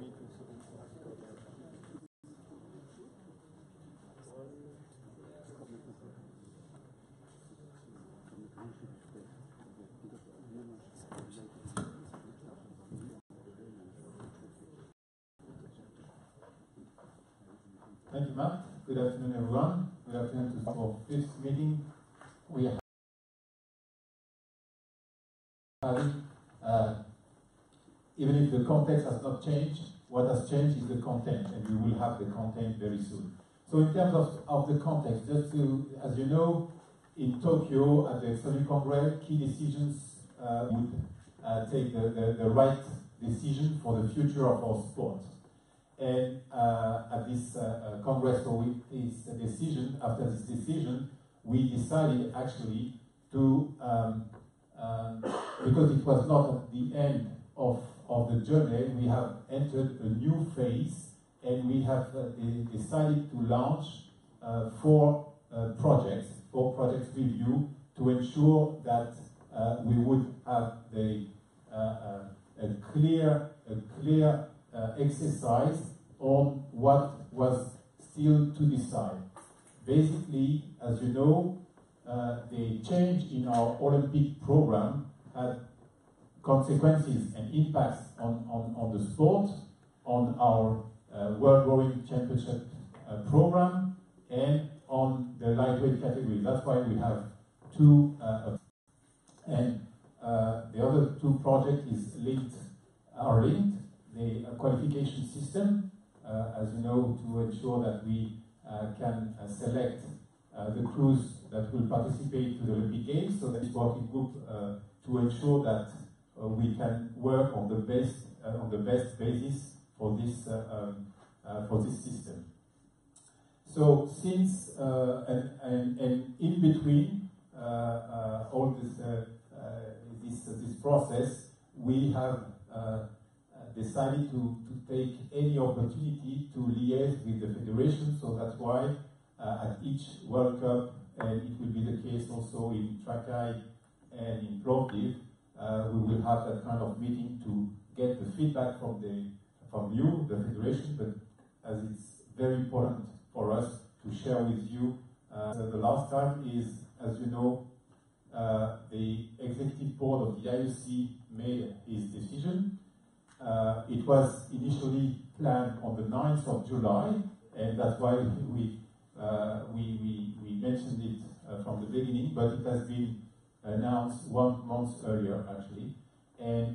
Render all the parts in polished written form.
Thank you, Matt. Good afternoon, everyone. Good afternoon to our fifth meeting. We are having, even if the context has not changed, what has changed is the content, and we will have the content very soon. So in terms of the context, just to, as you know, in Tokyo at the Sony Congress, key decisions would take the right decision for the future of our sport. And at this Congress, so after this decision, we decided actually to, because it was not at the end of the journey, we have entered a new phase, and we have decided to launch four projects review to ensure that we would have a clear exercise on what was still to decide. Basically, as you know, the change in our Olympic program had consequences and impacts on the sport, on our World Rowing Championship program, and on the lightweight category. That's why we have two, and the other two projects are linked. The qualification system, as you know, to ensure that we can select the crews that will participate to the Olympic Games. So that is working group to ensure that we can work on the best basis for this system. So since and in between all this process, we have decided to take any opportunity to liaise with the federation. So that's why at each World Cup, and it will be the case also in Trakai and in Plovdiv, we will have that kind of meeting to get the feedback from you, the federation, but as it's very important for us to share with you. The last time is, as you know, the executive board of the IOC made his decision. It was initially planned on the 9th of July, and that's why we mentioned it from the beginning, but it has been announced 1 month earlier, actually. And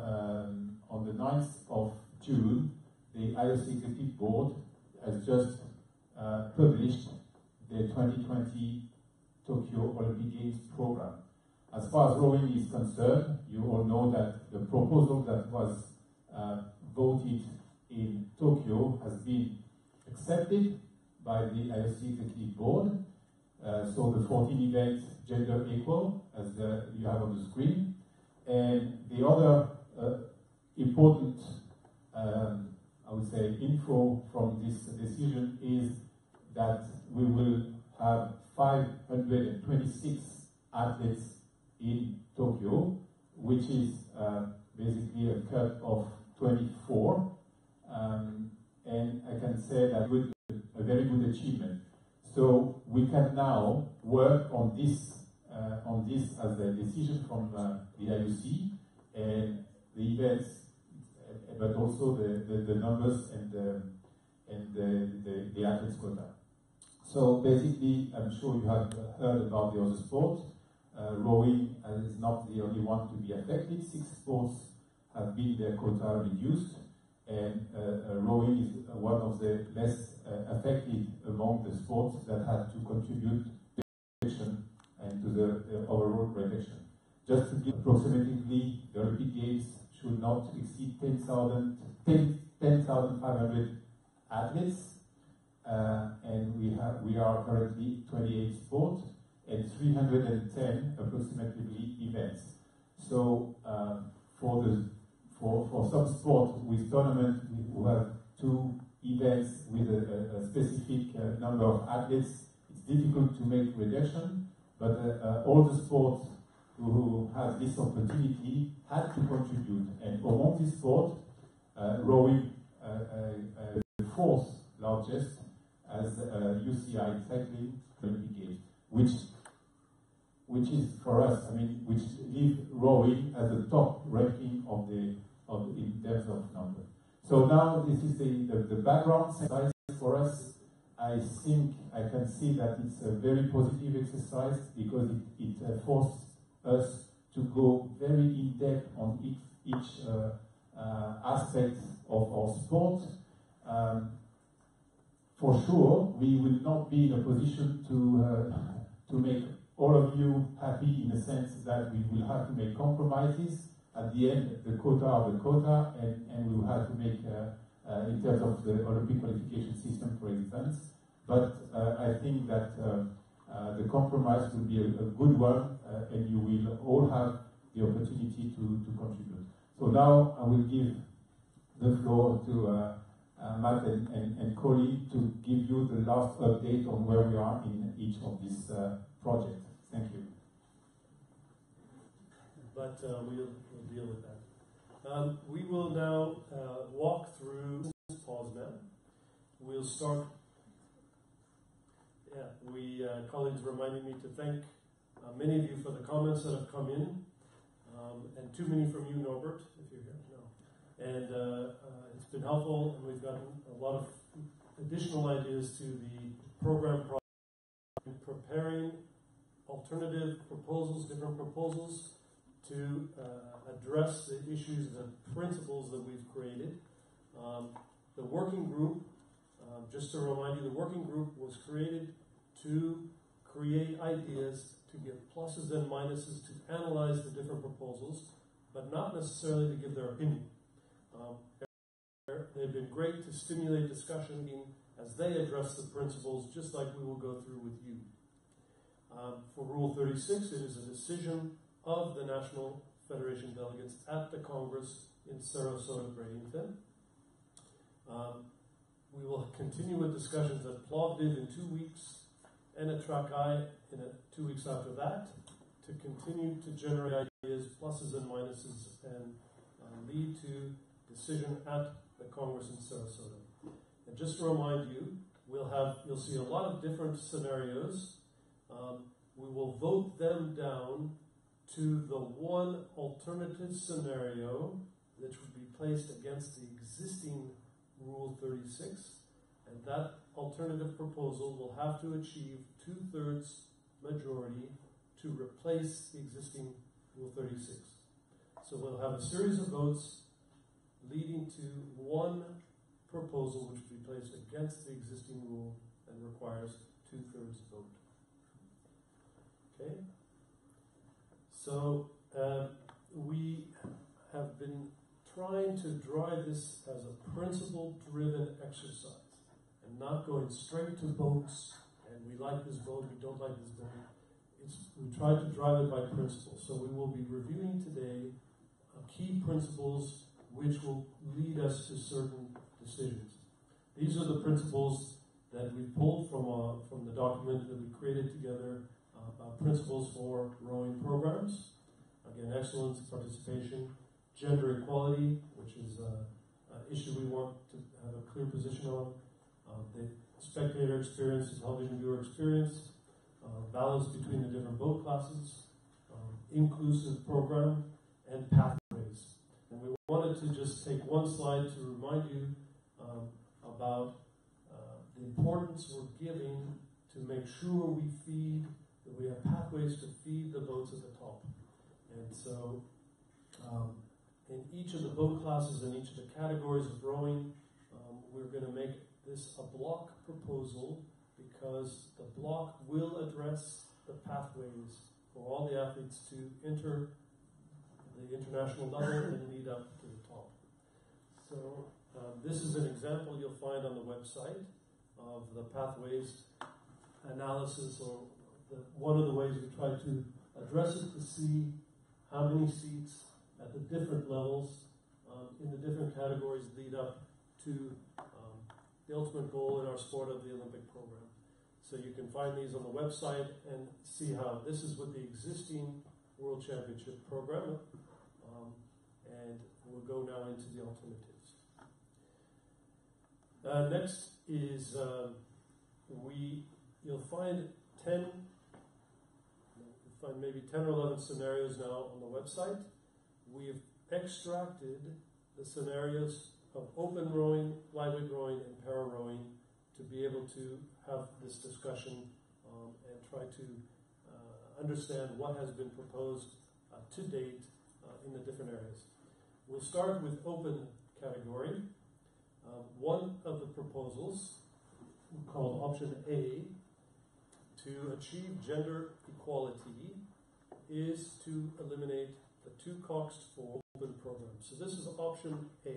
on the 9th of June, the IOC Executive Board has just published the 2020 Tokyo Olympic Games program. As far as rowing is concerned, you all know that the proposal that was voted in Tokyo has been accepted by the IOC Executive Board. So the 14 events gender equal, as you have on the screen. And the other important, I would say, info from this decision is that we will have 526 athletes in Tokyo, which is basically a cut of 24. And I can say that with a very good achievement. So we can now work on this as a decision from the IOC and the events, but also the numbers and the athletes quota. So basically, I'm sure you have heard about the other sports. Rowing is not the only one to be affected. 6 sports have been their quota reduced, and rowing is one of the less affected among the sports that had to contribute to the reduction and to the overall reduction. Just to give approximately, the Olympic Games should not exceed 10,500 athletes, and we are currently 28 sports and 310 approximately events. So for some sports with tournament, we have 2 events with a specific number of athletes. It's difficult to make reduction, but all the sports who have this opportunity had to contribute. And among these sports, rowing the fourth largest as UCI cycling Olympic Games, which is for us, I mean, which leave rowing as the top ranking in terms of number. So now this is the background exercise for us. I think I can see that it's a very positive exercise because it forces us to go very in depth on each aspect of our sport. For sure, we will not be in a position to make all of you happy in the sense that we will have to make compromises. At the end, the quota are the quota, and we will have to make, in terms of the Olympic qualification system, for instance. But I think that the compromise will be a good one, and you will all have the opportunity to contribute. So now I will give the floor to Matt and Colin to give you the last update on where we are in each of these projects. Thank you. But we'll deal with that. We will now walk through pause now. We'll start. Colin's reminding me to thank many of you for the comments that have come in, and too many from you, Norbert, if you're here. No. And it's been helpful, and we've gotten a lot of additional ideas to the program in preparing alternative proposals, different proposals to address the issues, the principles that we've created. The working group, just to remind you, the working group was created to create ideas, to give pluses and minuses, to analyze the different proposals, but not necessarily to give their opinion. They've been great to stimulate discussion as they address the principles, just like we will go through with you. For Rule 36, it is a decision of the National Federation delegates at the Congress in Sarasota, Bradenton. We will continue with discussions at Plovdiv in 2 weeks and at Trakai in 2 weeks after that to continue to generate ideas, pluses and minuses, and lead to decision at the Congress in Sarasota. And just to remind you, you'll see a lot of different scenarios. We will vote them down to the one alternative scenario that would be placed against the existing Rule 36, and that alternative proposal will have to achieve 2/3 majority to replace the existing Rule 36. So we'll have a series of votes leading to one proposal which will be placed against the existing rule and requires 2/3 vote. Okay? So we have been trying to drive this as a principle-driven exercise and not going straight to votes, and we like this vote, we don't like this vote. We try to drive it by principle. So we will be reviewing today key principles which will lead us to certain decisions. These are the principles that we pulled from the document that we created together, principles for rowing programs. Again, excellence, participation, gender equality, which is an issue we want to have a clear position on, the spectator experience, the television viewer experience, balance between the different boat classes, inclusive program, and pathways. And we wanted to just take one slide to remind you about the importance we're giving to make sure that we have pathways to feed the boats at the top. And so in each of the boat classes and each of the categories of rowing, we're going to make this a block proposal because the block will address the pathways for all the athletes to enter the international level and lead up to the top. So this is an example you'll find on the website of the pathways analysis, or one of the ways we try to address it to see how many seats at the different levels in the different categories lead up to the ultimate goal in our sport of the Olympic program. So you can find these on the website and see how this is with the existing World Championship program, and we'll go now into the alternatives. Next is you'll find maybe 10 or 11 scenarios now on the website. We've extracted the scenarios of open rowing, lightweight rowing, and para rowing to be able to have this discussion and try to understand what has been proposed to date in the different areas. We'll start with open category. One of the proposals, called option A, to achieve gender equality, is to eliminate the 2 coxed for open programs. So this is option A.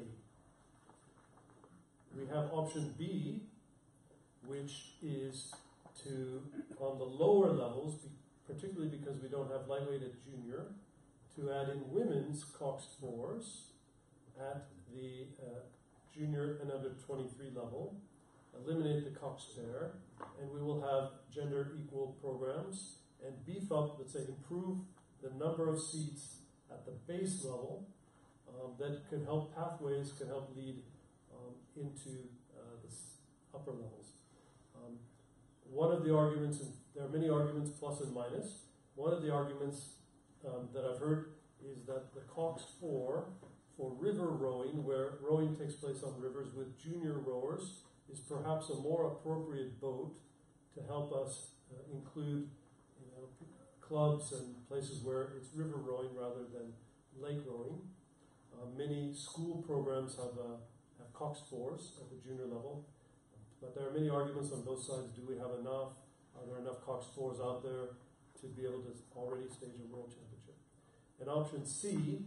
We have option B, which is to, on the lower levels, particularly because we don't have lightweight at junior, to add in women's coxed 4s at the junior and under 23 level, eliminate the cox pair, and we will have gender equal programs and beef up, let's say, improve the number of seats at the base level that can help pathways, can help lead into the upper levels. One of the arguments, and there are many arguments plus and minus, one of the arguments that I've heard is that the cox 4 for river rowing, where rowing takes place on rivers with junior rowers, is perhaps a more appropriate boat to help us include clubs and places where it's river rowing rather than lake rowing. Many school programs have cox 4s at the junior level, but there are many arguments on both sides. Do we have enough? Are there enough cox 4s out there to be able to already stage a world championship? And option C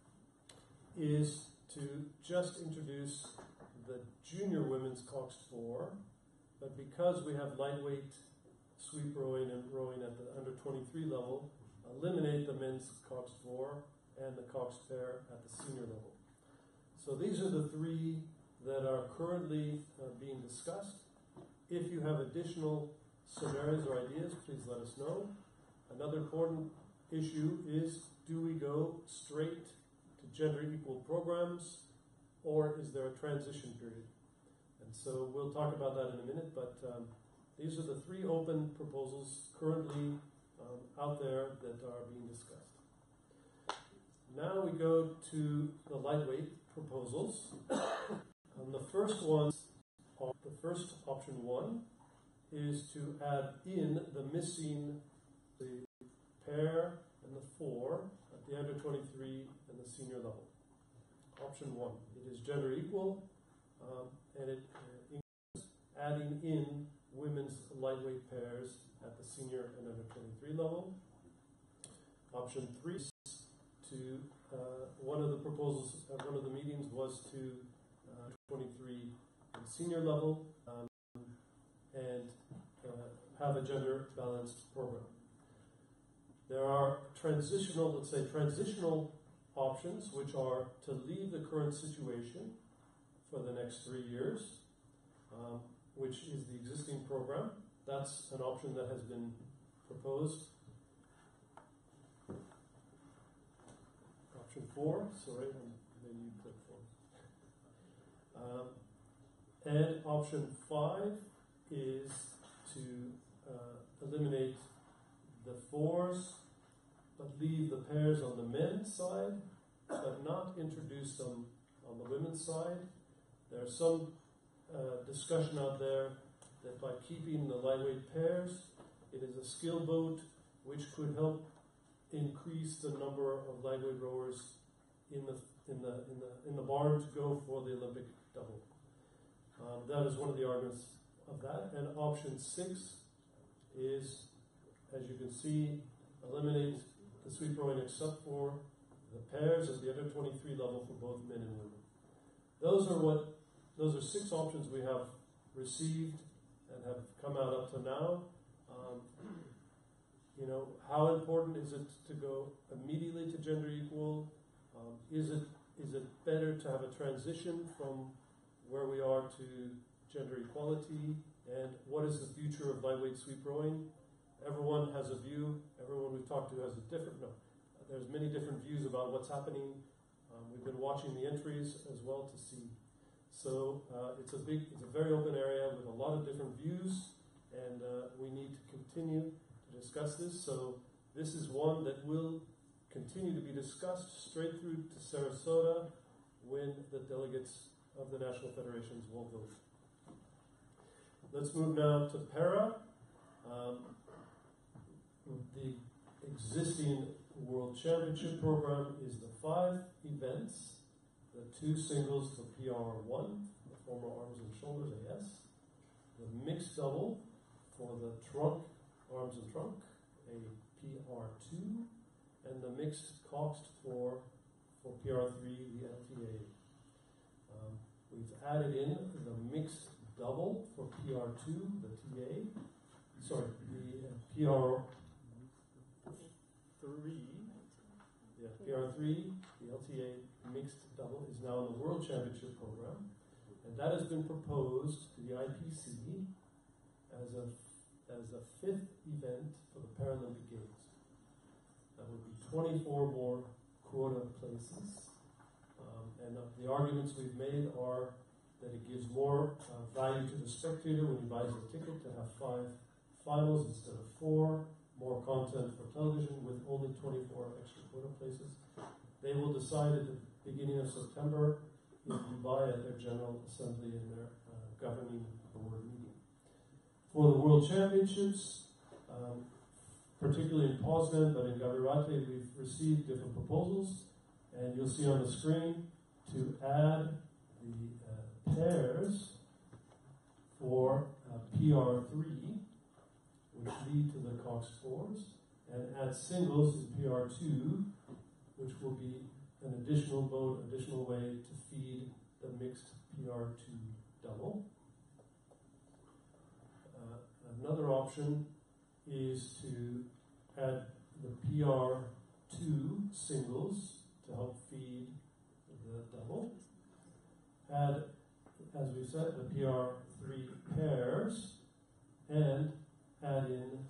is to just introduce the junior women's cox 4, but because we have lightweight sweep rowing and rowing at the under 23 level, eliminate the men's cox 4 and the cox pair at the senior level. So these are the 3 that are currently being discussed. If you have additional scenarios or ideas, please let us know. Another important issue is, do we go straight to gender equal programs, or is there a transition period? And so we'll talk about that in a minute, but these are the 3 open proposals currently out there that are being discussed. Now we go to the lightweight proposals. The first one, the first option 1, is to add in the missing, the pair and the 4 at the under 23 and the senior level. Option 1. It is gender equal, and it includes adding in women's lightweight pairs at the senior and under 23 level. Option 3 is to, one of the proposals at one of the meetings was to 23 and senior level and have a gender balanced program. There are transitional, let's say transitional options, which are to leave the current situation for the next 3 years, which is the existing program. That's an option that has been proposed. Option 4, sorry, maybe you click 4. And option 5 is to eliminate the 4s, but leave the pairs on the men's side, but not introduce them on the women's side. There's some discussion out there that by keeping the lightweight pairs, it is a skill boat which could help increase the number of lightweight rowers in the barn to go for the Olympic double. That is one of the arguments of that. And option 6 is, as you can see, eliminate the sweep rowing except for the pairs at the under 23 level for both men and women. Those are 6 options we have received and have come out up to now. How important is it to go immediately to gender equal? Is it better to have a transition from where we are to gender equality? And what is the future of lightweight sweep rowing? Everyone has a view. Everyone we've talked to has a different. There's many different views about what's happening. We've been watching the entries as well to see. So it's a very open area with a lot of different views, and we need to continue to discuss this. So this is one that will continue to be discussed straight through to Sarasota when the delegates of the national federations will vote. Let's move now to para. The existing World Championship program is the 5 events, the 2 singles for PR1, the former arms and shoulders AS, the mixed double for the trunk, arms and trunk, a PR2, and the mixed coxed for PR3, the LTA. We've added in the mixed double for PR2, the TA, sorry, the PR3, PR3, the LTA mixed double is now in the World Championship program, and that has been proposed to the IPC as a 5th event for the Paralympic Games. That would be 24 more quota places, and the arguments we've made are that it gives more value to the spectator when he buys a ticket to have 5 finals instead of 4, more content for television with only 24 extra quota places. They will decide at the beginning of September in Dubai at their General Assembly and their governing board meeting. For the World Championships, particularly in Poznan, but in Gavirate, we've received different proposals, and you'll see on the screen to add the pairs for PR3, which lead to the Cox 4s, and add singles in PR2, which will be an additional mode, additional way to feed the mixed PR2 double. Another option is to add the PR2 singles to help feed the double. Add, as we said, the PR3 pairs, and add in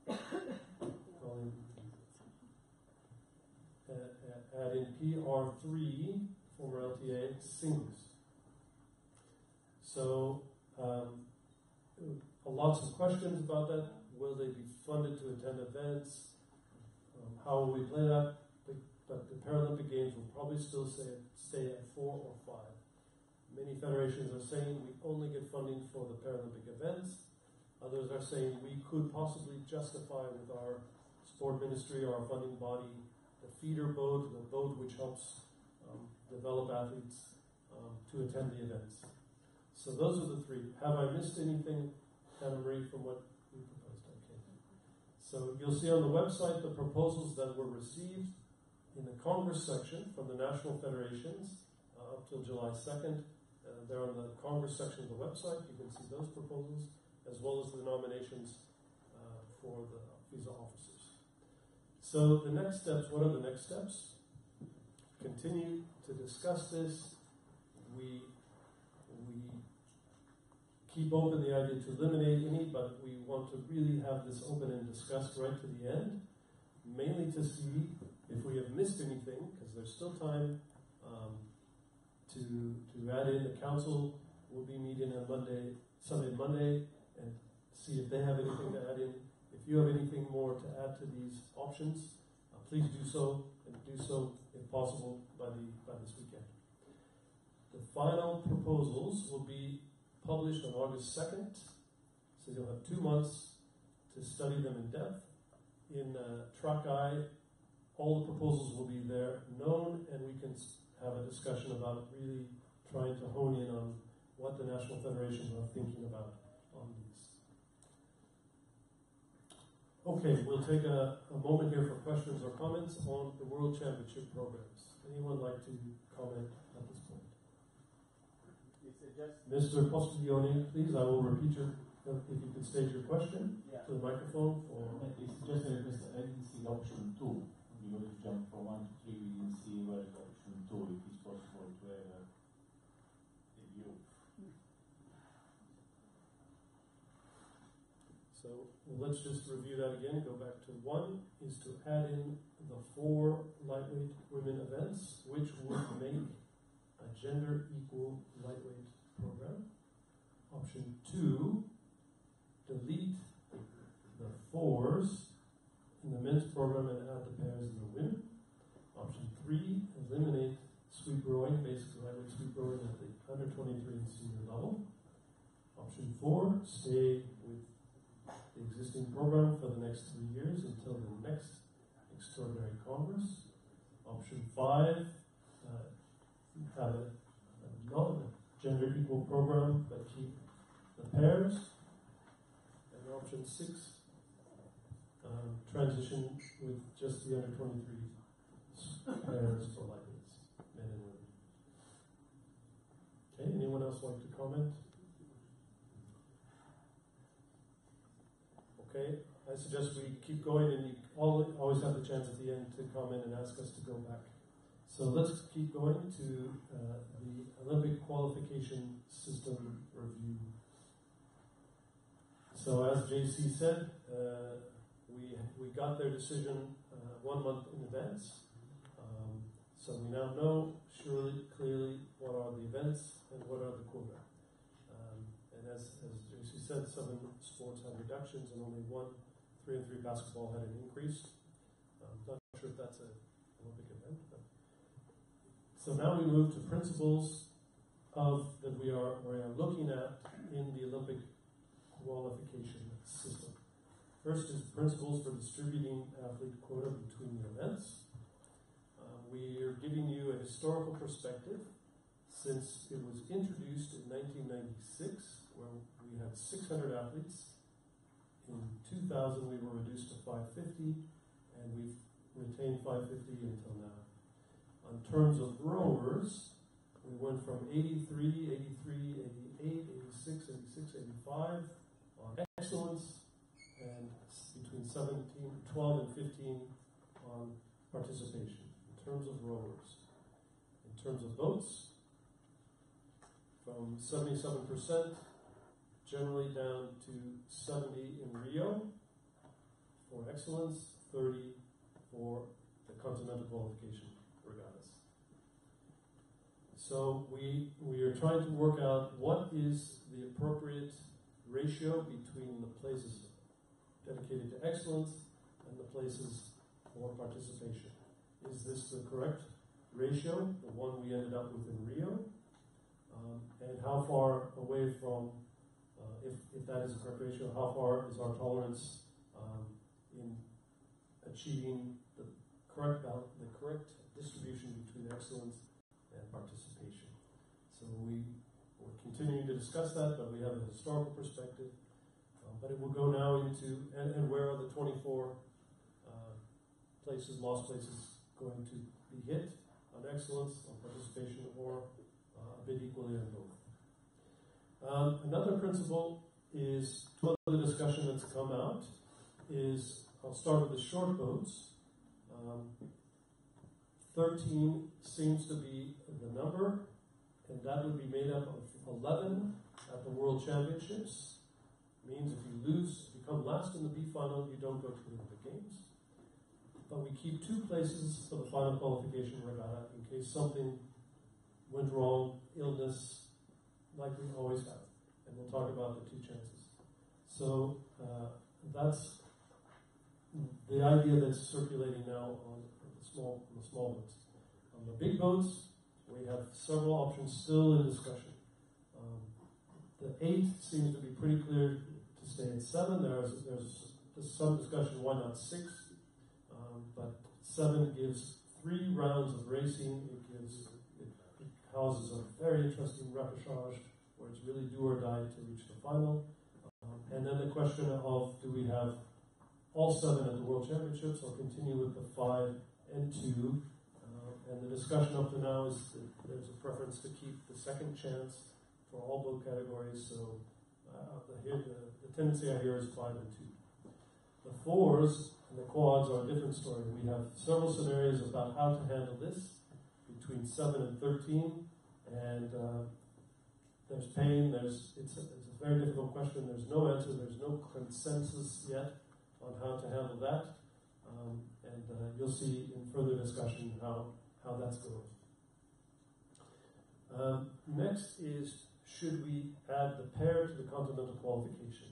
PR3 former LTA singles. So lots of questions about that. Will they be funded to attend events? How will we play that? But the Paralympic Games will probably still stay at 4 or 5. Many federations are saying we only get funding for the Paralympic events. Others are saying we could possibly justify with our sport ministry or our funding body the feeder boat, the boat which helps develop athletes to attend the events. So those are the 3. Have I missed anything, Anna Marie, from what we proposed? Okay. So you'll see on the website the proposals that were received in the Congress section from the national federations up till July 2nd. They're on the Congress section of the website. You can see those proposals, as well as the nominations for the visa officers. So the next steps, what are the next steps? Continue to discuss this. We keep open the idea to eliminate any, but we want to really have this open and discussed right to the end, mainly to see if we have missed anything, because there's still time to add in. The council will be meeting on Sunday and Monday, and see if they have anything to add in. If you have anything more to add to these options, please do so, and do so, if possible, by this weekend. The final proposals will be published on August 2nd, so you'll have 2 months to study them in depth. In Track-I, all the proposals will be there known, and we can have a discussion about really trying to hone in on what the national federations are thinking about on these. Okay, we'll take a moment here for questions or comments on the World Championship programs. Anyone like to comment at this point? Mr. Postiglione, please, I will repeat if you could state your question to the microphone. It's just a request. I didn't see option 2. We will jump from 1 to 3. We didn't see where is option 2, if it's possible to have a review. So let's just review that again. Go back to 1 is to add in the 4 lightweight women events, which would make a gender equal lightweight program. Option 2, delete the fours in the men's program and add the pairs in the women. Option 3, eliminate sweep rowing, basic lightweight sweep rowing at the under 23 and senior level. Option 4, stay with the existing program for the next 3 years until the next extraordinary congress. Option 5, have a non-gender equal program but keep the pairs. And option 6, transition with just the under 23 pairs for lightweights, men and women. Okay, anyone else like to comment? Okay, I suggest we keep going, and you always have the chance at the end to comment and ask us to go back. So let's keep going to the Olympic qualification system review. So as JC said, we got their decision 1 month in advance. So we now know clearly what are the events and what are the quota. And as JC said, 7 sports had reductions and only 1, 3-on-3 basketball had an increase. Not sure if that's an Olympic event. But. So now we move to principles that we are looking at in the Olympic qualification system. First is principles for distributing athlete quota between the events. We are giving you a historical perspective since it was introduced in 1996, where we had 600 athletes. In 2000, we were reduced to 550, and we've retained 550 until now. In terms of rowers, we went from 83, 88, 86, 85 on excellence, and between 12 and 15 on participation. In terms of rowers. In terms of boats, from 77% generally down to 70 in Rio for excellence, 30 for the continental qualification regattas. So we are trying to work out what is the appropriate ratio between the places dedicated to excellence and the places for participation. Is this the correct ratio, the one we ended up with in Rio? And how far away from, if that is the correct ratio, how far is our tolerance in achieving the correct distribution between excellence and participation? So we're continuing to discuss that, but we have a historical perspective. But it will go now into, and where are the 24 lost places going to be hit on excellence, on participation, or a bit equally on both. Another principle is, another discussion that's come out is, I'll start with the short boats. 13 seems to be the number, and that would be made up of 11 at the World Championships. Means if you lose, if you come last in the B final, you don't go to the Olympic Games. But we keep 2 places for the final qualification regatta in case something went wrong, illness, like we always have. And we'll talk about the 2 chances. So that's the idea that's circulating now on the small boats. On the big boats, we have several options still in discussion. The 8 seems to be pretty clear to stay at 7. There's some discussion why not 6, but 7 gives 3 rounds of racing. It houses a very interesting repechage where it's really do or die to reach the final. And then the question of, do we have all 7 at the World Championships or continue with the 5 and 2? And the discussion up to now is that there's a preference to keep the second chance for all boat categories. So the tendency I hear is 5 and 2. The 4s and the quads are a different story. We have several scenarios about how to handle this between 7 and 13, and there's pain. It's a very difficult question. There's no answer. There's no consensus yet on how to handle that, and you'll see in further discussion how that's going. Next is, should we add the pair to the continental qualification?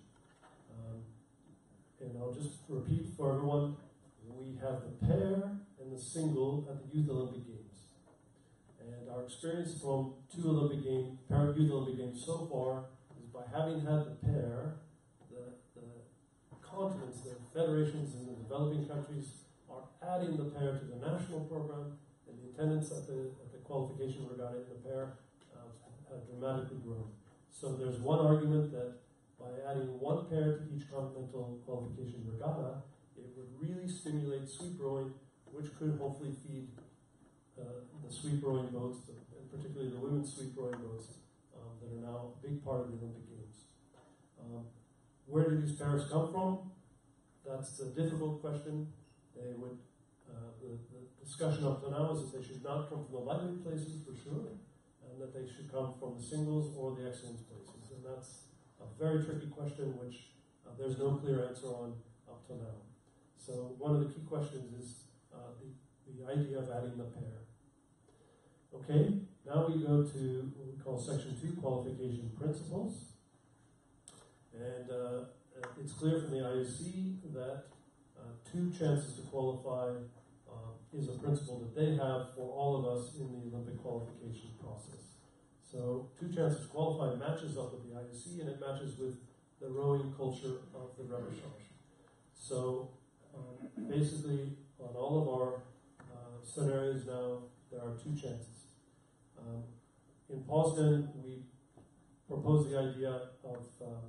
And I'll just repeat for everyone, we have the pair and the single at the Youth Olympic Games. And our experience from two Olympic Games, Youth Olympic Games so far, is by having had the pair, the continents, the federations in the developing countries are adding the pair to the national program, and the attendance at the qualification regatta in the pair have dramatically grown. So there's one argument that by adding one pair to each continental qualification regatta, it would really stimulate sweep rowing, which could hopefully feed the sweep rowing boats, and particularly the women's sweep rowing boats that are now a big part of the Olympic Games. Where do these pairs come from? That's the difficult question. They would, the discussion up to now is that they should not come from the lightweight places for sure, and that they should come from the singles or the excellence places. And that's a very tricky question, which there's no clear answer on up to now. So one of the key questions is the idea of adding the pair. Okay, now we go to what we call Section 2, Qualification Principles. And it's clear from the IOC that 2 chances to qualify is a principle that they have for all of us in the Olympic qualification process. So 2 chances to qualify matches up with the IOC, and it matches with the rowing culture of the repechage. So basically, on all of our scenarios now, there are 2 chances. In Poznan, we proposed the idea of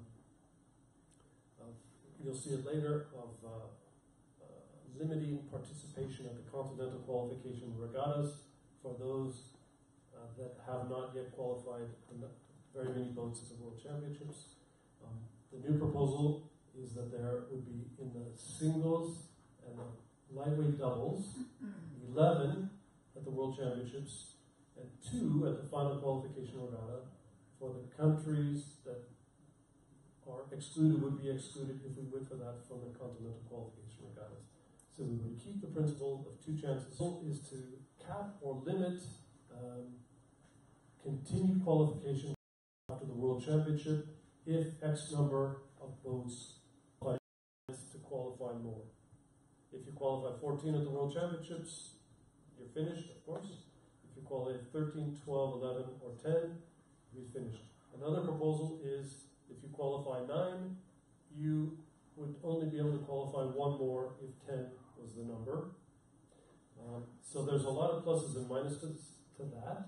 you'll see it later, of limiting participation at the continental qualification regattas for those that have not yet qualified very many boats at the World Championships. The new proposal is that there would be in the singles and the lightweight doubles, 11 at the World Championships and 2 at the final qualification regatta for the countries that are excluded, would be excluded if we went for that from the continental qualification regattas. So we would keep the principle of 2 chances. The goal is to cap or limit continued qualification after the World Championship if X number of boats to qualify more. If you qualify 14 at the World Championships, you're finished, of course. If you qualify 13, 12, 11, or 10, you're finished. Another proposal is if you qualify 9, you would only be able to qualify 1 more if 10 was the number. So there's a lot of pluses and minuses to that.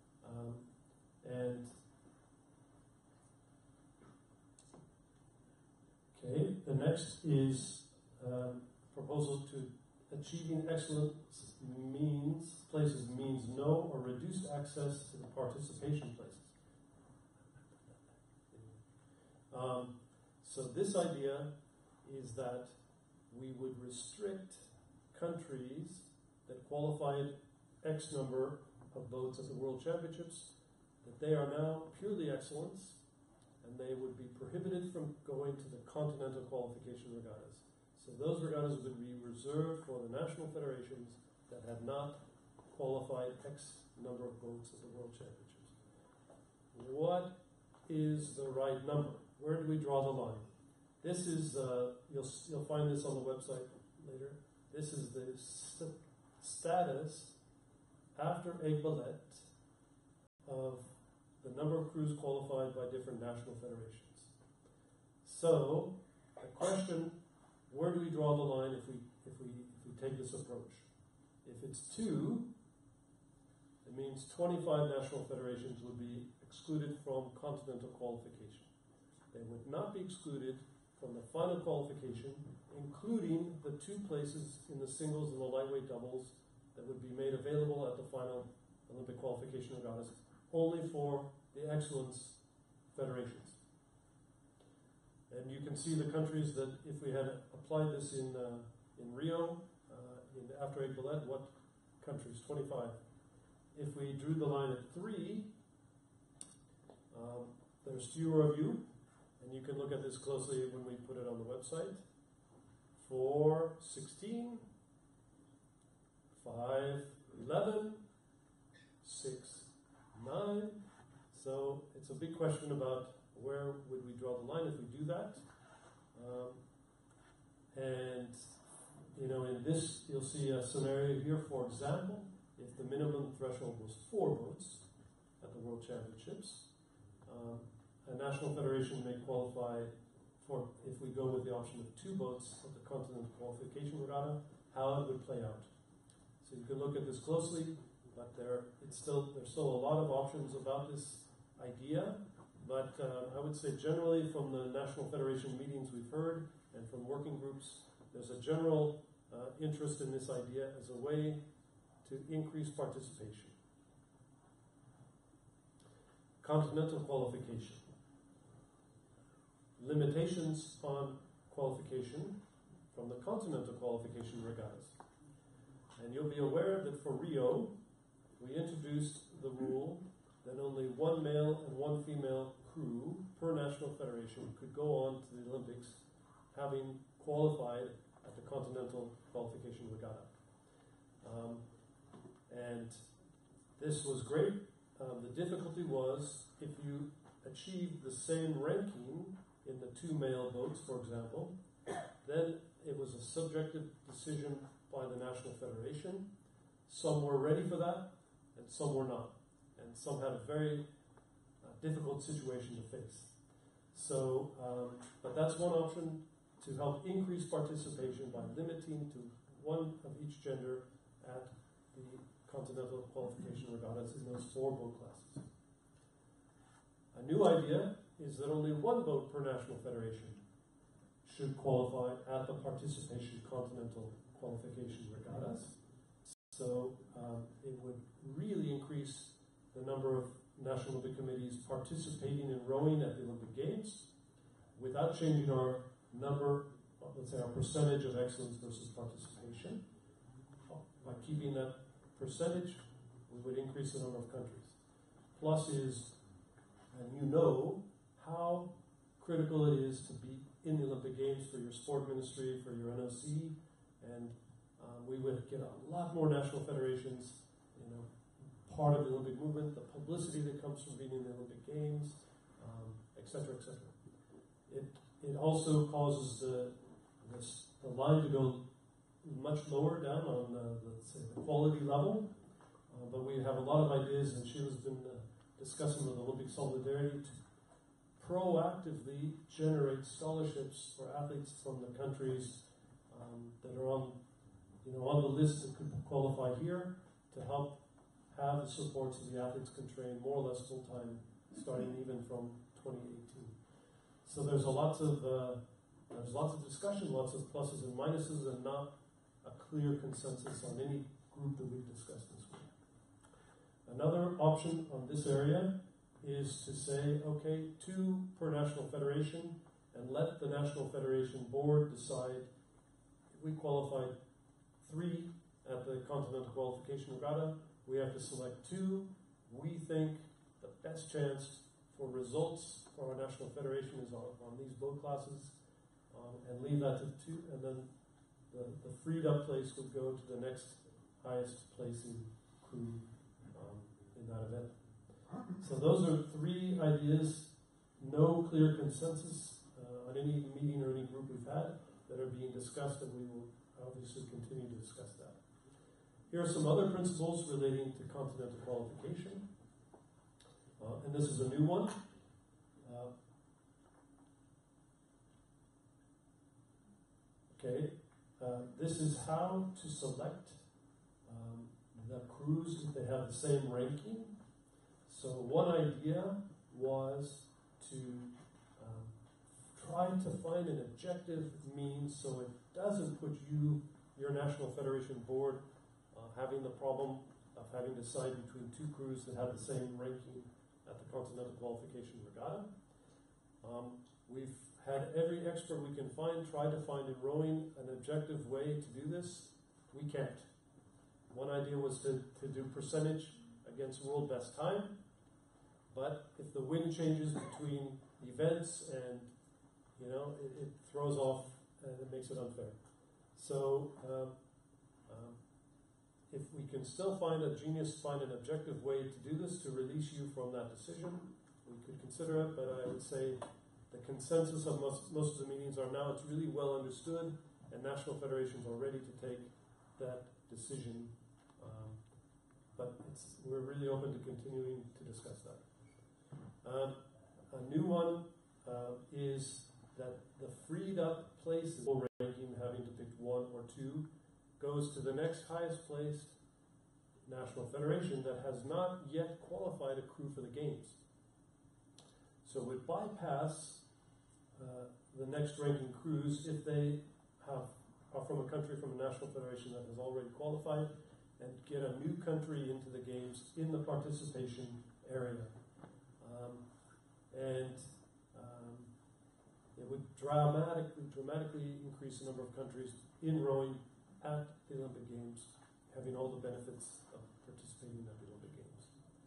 Okay, the next is proposal to achieving excellence places means no or reduced access to the participation places. So this idea is that we would restrict countries that qualified X number of boats at the World Championships, that they are now purely excellence, and they would be prohibited from going to the continental qualification regattas. So those regattas would be reserved for the national federations that had not qualified X number of boats at the World Championships. What is the right number? Where do we draw the line? This is, you'll find this on the website later. This is the status after Aigues Balettes of the number of crews qualified by different national federations. So, the question, where do we draw the line if we take this approach? If it's 2, it means 25 national federations would be excluded from continental qualification. They would not be excluded from the final qualification, including the 2 places in the singles and the lightweight doubles that would be made available at the final Olympic qualification regattas, only for the excellence federations. And you can see the countries that, if we had applied this in Rio, after Aigues Balettes, what countries? 25. If we drew the line at 3, there's fewer of you, and you can look at this closely when we put it on the website. 4, 16, 5, 11, 6, 9. So it's a big question about where would we draw the line if we do that. And in this, you'll see a scenario here, for example, if the minimum threshold was 4 votes at the World Championships, a national federation may qualify for, if we go with the option of 2 votes at the Continental Qualification Regatta, how it would play out. So you can look at this closely, but there's still a lot of options about this idea. But I would say generally from the National Federation meetings we've heard and from working groups, there's a general interest in this idea as a way to increase participation. Continental qualification. Limitations on qualification from the Continental Qualification Regattas. And you'll be aware that for Rio, we introduced the rule that only 1 male and 1 female crew per national federation could go on to the Olympics having qualified at the Continental Qualification Regatta. And this was great. The difficulty was if you achieved the same ranking in the 2 male votes, for example, then it was a subjective decision by the National Federation. Some were ready for that, and some were not. And some had a very difficult situation to face. So, but that's one option to help increase participation by limiting to 1 of each gender at the Continental Qualification Regattas in those 4 boat classes. A new idea is that only 1 boat per national federation should qualify at the Participation Continental Qualification Regattas. So it would really increase the number of National Olympic Committees participating in rowing at the Olympic Games without changing our number, let's say our percentage of excellence versus participation. By keeping that percentage, we would increase the number of countries. Plus is, and you know how critical it is to be in the Olympic Games for your sport ministry, for your NOC, and we would get a lot more national federations, part of the Olympic movement, the publicity that comes from being in the Olympic Games, etc., etc. It also causes the line to go much lower down on let's say the quality level, but we have a lot of ideas, and Sheila's been discussing with Olympic Solidarity to proactively generate scholarships for athletes from the countries that are on the list that could qualify here, to help have the support so the athletes can train more or less full time, starting even from 2018. So there's lots of discussion, lots of pluses and minuses, and not a clear consensus on any group that we've discussed this week. Another option on this area is to say, okay, 2 per national federation, and let the National Federation Board decide if we qualified 3 at the Continental Qualification Regatta, we have to select 2. We think the best chance for results for our national federation is on these boat classes, and leave that to 2, and then the freed up place would go to the next highest placing crew in that event. So those are 3 ideas, no clear consensus on any meeting or any group we've had, that are being discussed, and we will obviously continue to discuss that. Here are some other principles relating to continental qualification, and this is a new one. This is how to select the crews if they have the same ranking. So one idea was to try to find an objective means so it doesn't put your National Federation Board having the problem of having to decide between 2 crews that have the same ranking at the Continental Qualification Regatta. We've had every expert we can find try to find in rowing an objective way to do this. We can't. One idea was to do percentage against world best time, but if the wind changes between events and it throws off and it makes it unfair. So if we can still find an objective way to do this, to release you from that decision, we could consider it, but I would say the consensus of most of the meetings are now it's really well understood, and national federations are ready to take that decision. But we're really open to continuing to discuss that. A new one is that the freed up places ranking, having to pick one or two, goes to the next highest placed national federation that has not yet qualified a crew for the games. So we bypass the next ranking crews if they are from a country, from a national federation that has already qualified, and get a new country into the games in the participation area. It would dramatically increase the number of countries in rowing at the Olympic Games, having all the benefits of participating at the Olympic Games.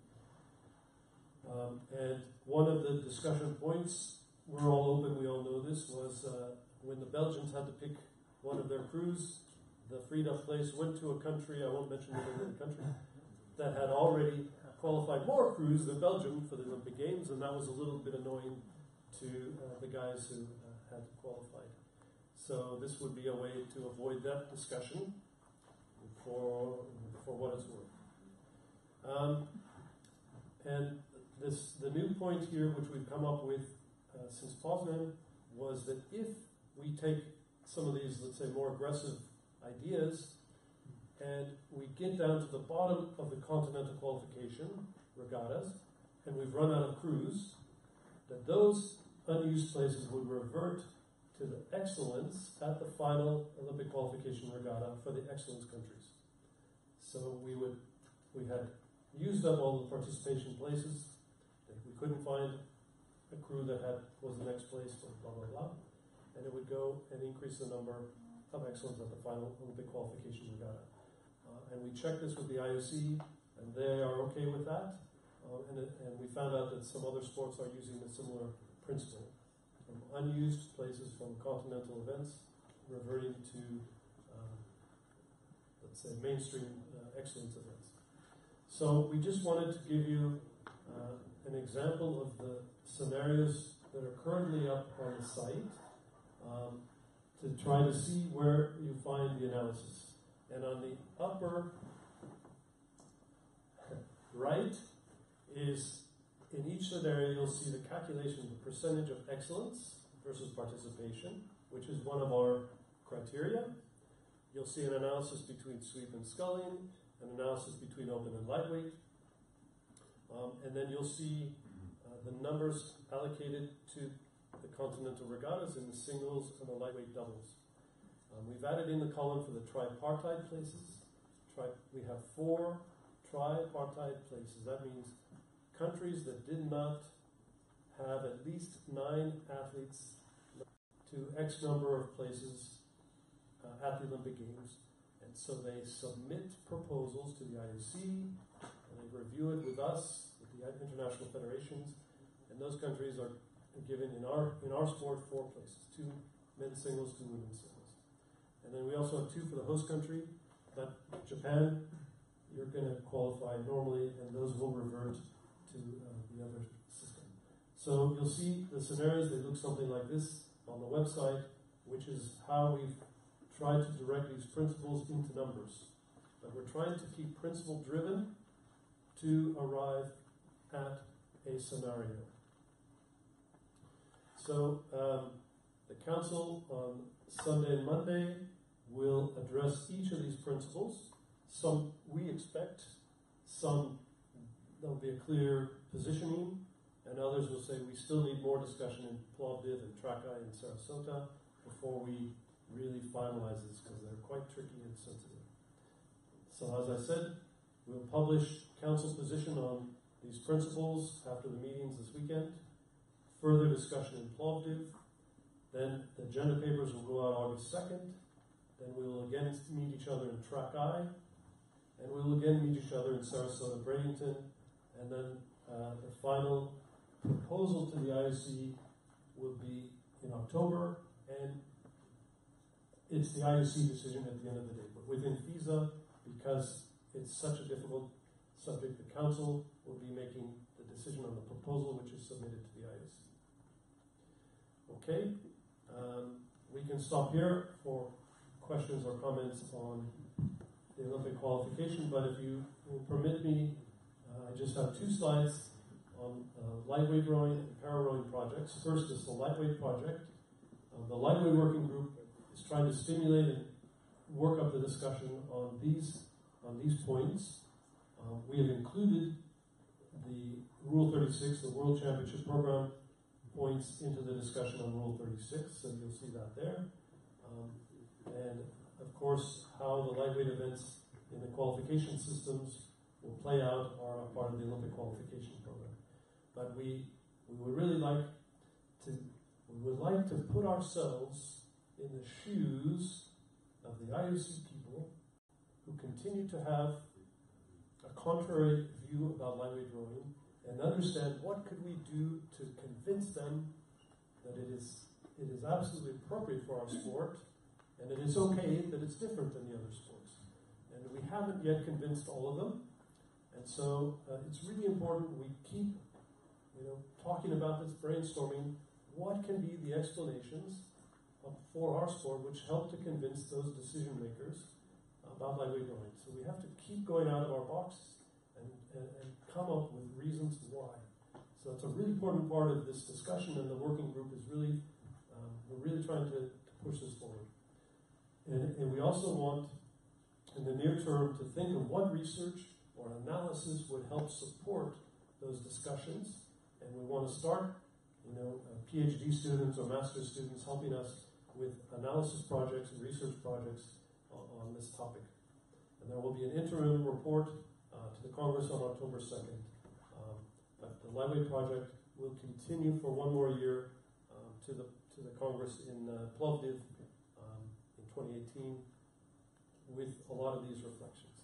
And one of the discussion points, we're all open, we all know this, was when the Belgians had to pick one of their crews, the freed up place went to a country, I won't mention the name of the country, that had already qualified more crews than Belgium for the Olympic Games, and that was a little bit annoying to the guys who had qualified. So this would be a way to avoid that discussion for what it's worth. And the new point here, which we've come up with since Poznan, was that if we take some of these, let's say, more aggressive ideas, and we get down to the bottom of the continental qualification, regattas, and we've run out of crews, that those unused places would revert to the excellence at the final Olympic qualification regatta for the excellence countries. So we had used up all the participation places, that we couldn't find a crew that was the next place, blah, blah, blah, and it would go and increase the number of excellence at the final Olympic qualification regatta. And we checked this with the IOC, and they are okay with that. And we found out that some other sports are using a similar principle. From unused places from continental events, reverting to, let's say, mainstream excellence events. So we just wanted to give you an example of the scenarios that are currently up on the site, to try to see where you find the analysis. And on the upper right is, in each scenario, you'll see the calculation of the percentage of excellence versus participation, which is one of our criteria. You'll see an analysis between sweep and sculling, an analysis between open and lightweight, and then you'll see the numbers allocated to the continental regattas in the singles and the lightweight doubles. We've added in the column for the tripartite places. We have 4 tripartite places. That means countries that did not have at least 9 athletes to X number of places at the Olympic Games. And so they submit proposals to the IOC, and they review it with us, with the international federations, and those countries are given in our sport 4 places, 2 men's singles, 2 women's singles. And then we also have 2 for the host country, but Japan, you're going to qualify normally, and those will revert to the other system. So you'll see the scenarios, they look something like this on the website, which is how we've tried to direct these principles into numbers. But we're trying to keep principle driven to arrive at a scenario. So the council on Sunday and Monday will address each of these principles. Some we expect, some there'll be a clear positioning, and others will say we still need more discussion in Plovdiv and Trakai and Sarasota before we really finalize this, because they're quite tricky and sensitive. So as I said, we'll publish council position on these principles after the meetings this weekend. Further discussion in Plovdiv. Then the agenda papers will go out August 2nd. Then we will again meet each other in Trakai. And we will again meet each other in Sarasota, Bradenton. And then the final proposal to the IOC will be in October. And it's the IOC decision at the end of the day. But within FISA, because it's such a difficult subject, the council will be making the decision on the proposal which is submitted to the IOC. Okay, we can stop here for questions or comments on the Olympic qualification, but if you will permit me, I just have 2 slides on lightweight rowing and para-rowing projects. First is the lightweight project. The lightweight working group is trying to stimulate and work up the discussion on these points. We have included the Rule 36, the World Championship Program points, into the discussion on Rule 36, so you'll see that there. And of course, how the lightweight events in the qualification systems will play out are a part of the Olympic qualification program. But we would really like to put ourselves in the shoes of the IOC people who continue to have a contrary view about lightweight rowing, and understand what could we do to convince them that it is absolutely appropriate for our sport, and it is okay that it's different than the other sports. And we haven't yet convinced all of them, and so it's really important we keep talking about this, brainstorming what can be the explanations for our sport which help to convince those decision makers about lightweight rowing. So we have to keep going out of our boxes and come up with reasons why. So it's a really important part of this discussion, and the working group is really, we're really trying to push this forward. And we also want, in the near term, to think of what research or analysis would help support those discussions. And we want to start, PhD students or master's students helping us with analysis projects and research projects on this topic. And there will be an interim report to the Congress on October 2nd. But the lightweight project will continue for 1 more year to the Congress in Plovdiv in 2018 with a lot of these reflections.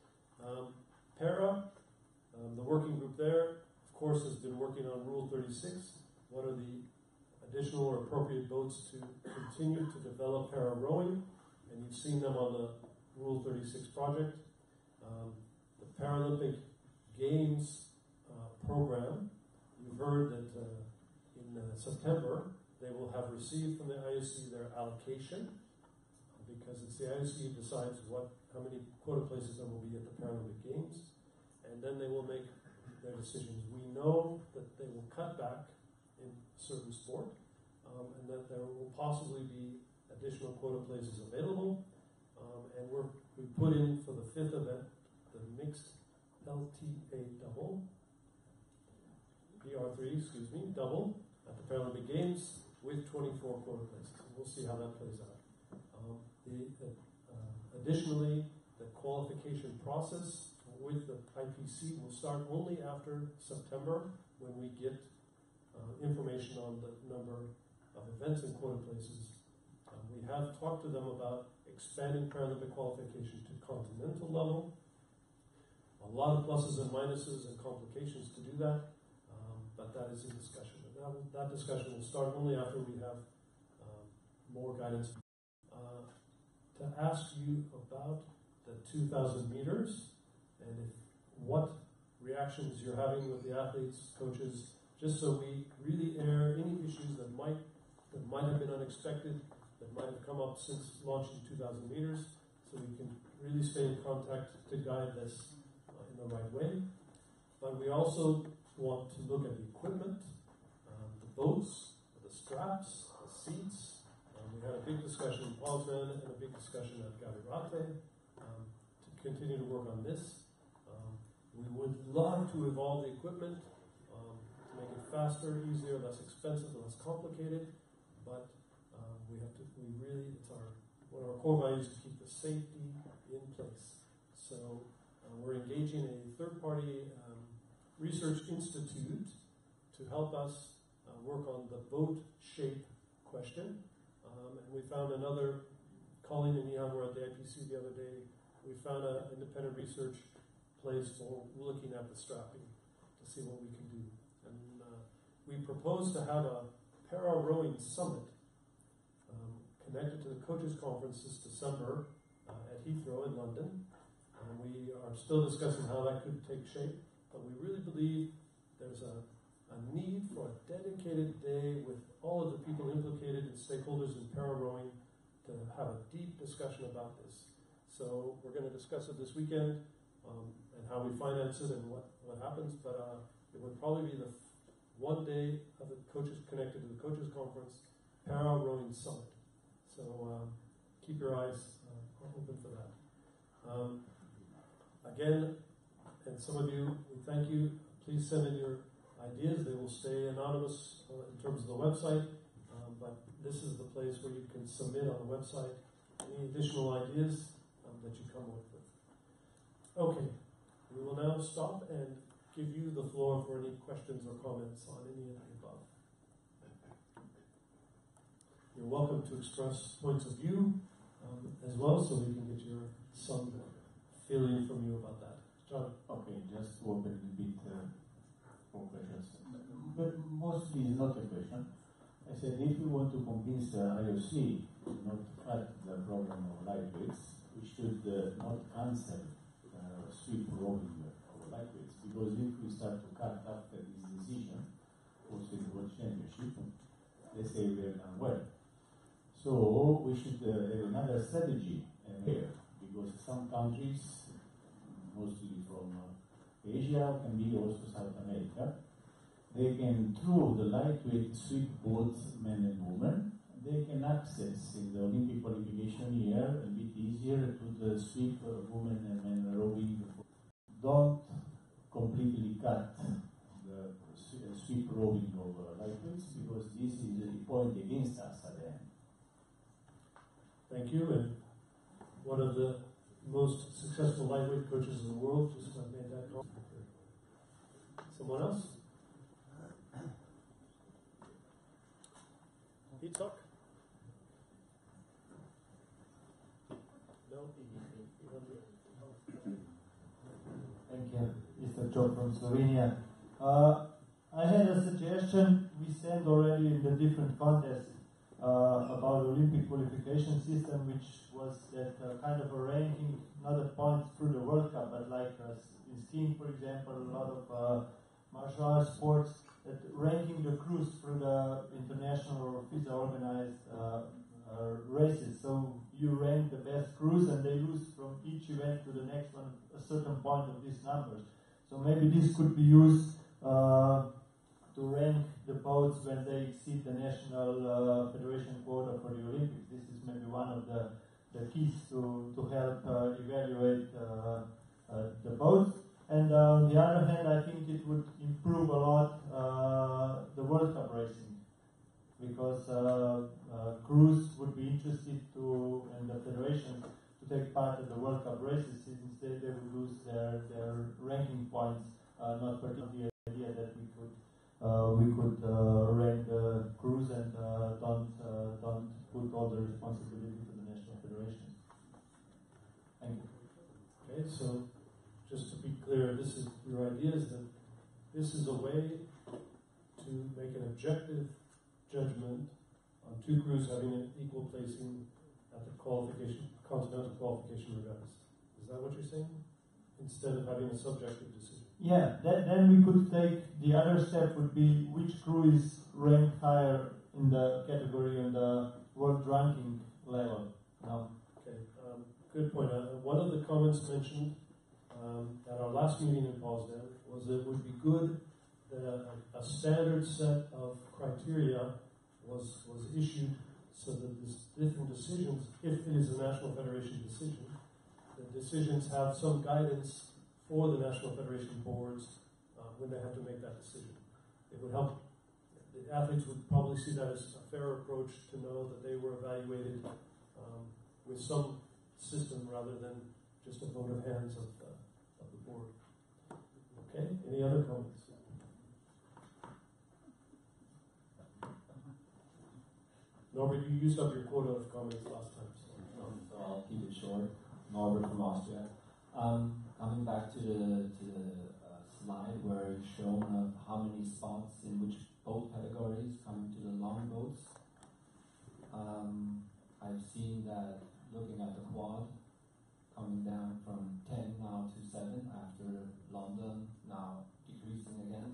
Para, the working group there, of course, has been working on Rule 36. What are the additional or appropriate boats to continue to develop para rowing? And you've seen them on the Rule 36 project. The Paralympic Games program, you've heard that in September they will have received from the IOC their allocation, because it's the IOC who decides how many quota places there will be at the Paralympic Games, and then they will make their decisions. We know that they will cut back in certain sport, and that there will possibly be additional quota places available, and we put in for the 5th event the mixed LTA double, PR3, double at the Paralympic Games with 24 quota places. And we'll see how that plays out. Additionally, the qualification process with the IPC will start only after September, when we get information on the number of events and quota places. We have talked to them about expanding Paralympic qualification to continental level. A lot of pluses and minuses and complications to do that, but that is in discussion. And that discussion will start only after we have more guidance. To ask you about the 2,000 meters and what reactions you're having with the athletes, coaches, just so we really air any issues that might have been unexpected, that might have come up since launching 2,000 meters, so we can really stay in contact to guide this in the right way. But we also want to look at the equipment, the boats, the straps, the seats. We had a big discussion in Poznan and a big discussion at Gavirate to continue to work on this. We would love to evolve the equipment to make it faster, easier, less expensive, less complicated. But one of our core values is to keep the safety in place. So we're engaging a third-party research institute to help us work on the boat shape question. And we found another, Colleen and Ian were at the IPC the other day, we found an independent research place for looking at the strapping to see what we can do. And we propose to have a para-rowing summit connected to the coaches conference this December at Heathrow in London. and we are still discussing how that could take shape. But we really believe there's a need for a dedicated day with all of the people implicated and stakeholders in para rowing to have a deep discussion about this. So we're going to discuss it this weekend and how we finance it and what happens. But it would probably be the one day of the coaches connected to the coaches conference, para rowing summit. So keep your eyes open for that. Again, and some of you, we thank you. Please send in your ideas. They will stay anonymous in terms of the website, but this is the place where you can submit on the website any additional ideas that you come up with. Okay, we will now stop and give you the floor for any questions or comments on any of the above. You're welcome to express points of view as well, so we can get some feeling from you about that. John? Okay, just to open a bit for questions. But mostly it's not a question. I said if we want to convince IOC not to cut the program of lightweights, we should not cancel sweep rowing of lightweights, because if we start to cut after this decision, also in the World Championship, let's say we're done well. So we should have another strategy here, because some countries, mostly from Asia, can be also South America, they can, through the lightweight sweep both men and women, they can access in the Olympic qualification year a bit easier to the sweep women and men rowing. Don't completely cut the sweep rowing of lightweights, because this is a point against us at the end. Thank you. And one of the most successful lightweight coaches in the world just made that call. Someone else? Itzhak? No? Thank you. Mr. Job from Slovenia. I had a suggestion. We sent already in the different contests about Olympic qualification system, which was that kind of a ranking, not a point through the World Cup, but like in skiing, for example, a lot of martial arts sports, that ranking the crews through the international or FISA organized races. So you rank the best crews and they lose from each event to the next one a certain point of these numbers. So maybe this could be used to rank the boats when they exceed the national federation quota for the Olympics. This is maybe one of the keys to help evaluate the boats. And on the other hand, I think it would improve a lot the World Cup racing, because crews would be interested to, and the federations, to take part in the World Cup races. Instead, they would lose their ranking points, not particularly the idea that we could rank the crews and don't put all the responsibility to the national federations. Thank you. Okay, so just to be clear, this is your idea is that this is a way to make an objective judgment on two crews having an equal placing at the continental qualification regattas. Is that what you're saying? Instead of having a subjective decision. Yeah, then we could take the other step would be which crew is ranked higher in the category on the world ranking level. No. Okay, good point. One of the comments mentioned at our last meeting in Potsdam was that it would be good that a standard set of criteria was issued so that these different decisions, if it is a national federation decision, the decisions have some guidance for the national federation boards when they have to make that decision. It would help. The athletes would probably see that as a fair approach to know that they were evaluated with some system rather than just a vote of hands of the board. Okay, any other comments? Norbert, you used up your quota of comments last time. So I'll keep it short. Norbert from Austria. Coming back to the slide where it's shown how many spots in which boat categories come to the long boats. I've seen that looking at the quad coming down from 10 now to 7 after London now decreasing again.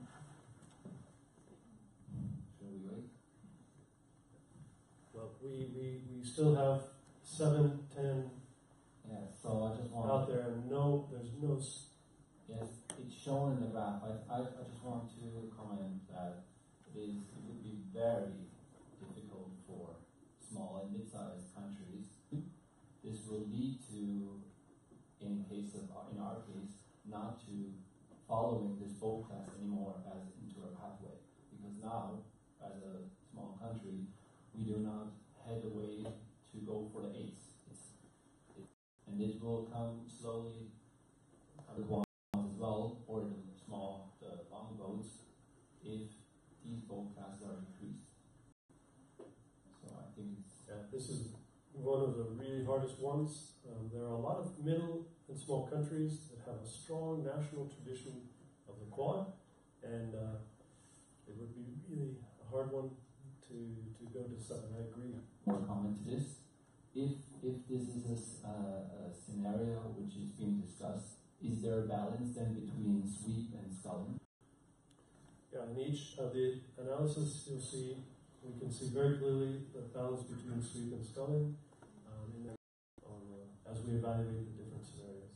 Shall we wait? Well, we still have 7, 10 Yeah, so I just want out there, and there's no. Yes, it's shown in the graph. I just want to comment that it would be very difficult for small and mid-sized countries. This will lead to, in our case, not to following this boat class anymore as into a pathway, because now, as a small country, we do not head away to go for the 8s. And this will come slowly, the ones as well, or the long boats, if these boat classes are increased. So I think this is one of the really hardest ones. There are a lot of middle and small countries that have a strong national tradition of the Quad, and it would be really a hard one to go to 7. I agree. More comment to this. If this is a scenario which is being discussed, is there a balance then between sweep and sculling? Yeah, in each of the analysis, we can see very clearly the balance between sweep and sculling as we evaluate the different scenarios.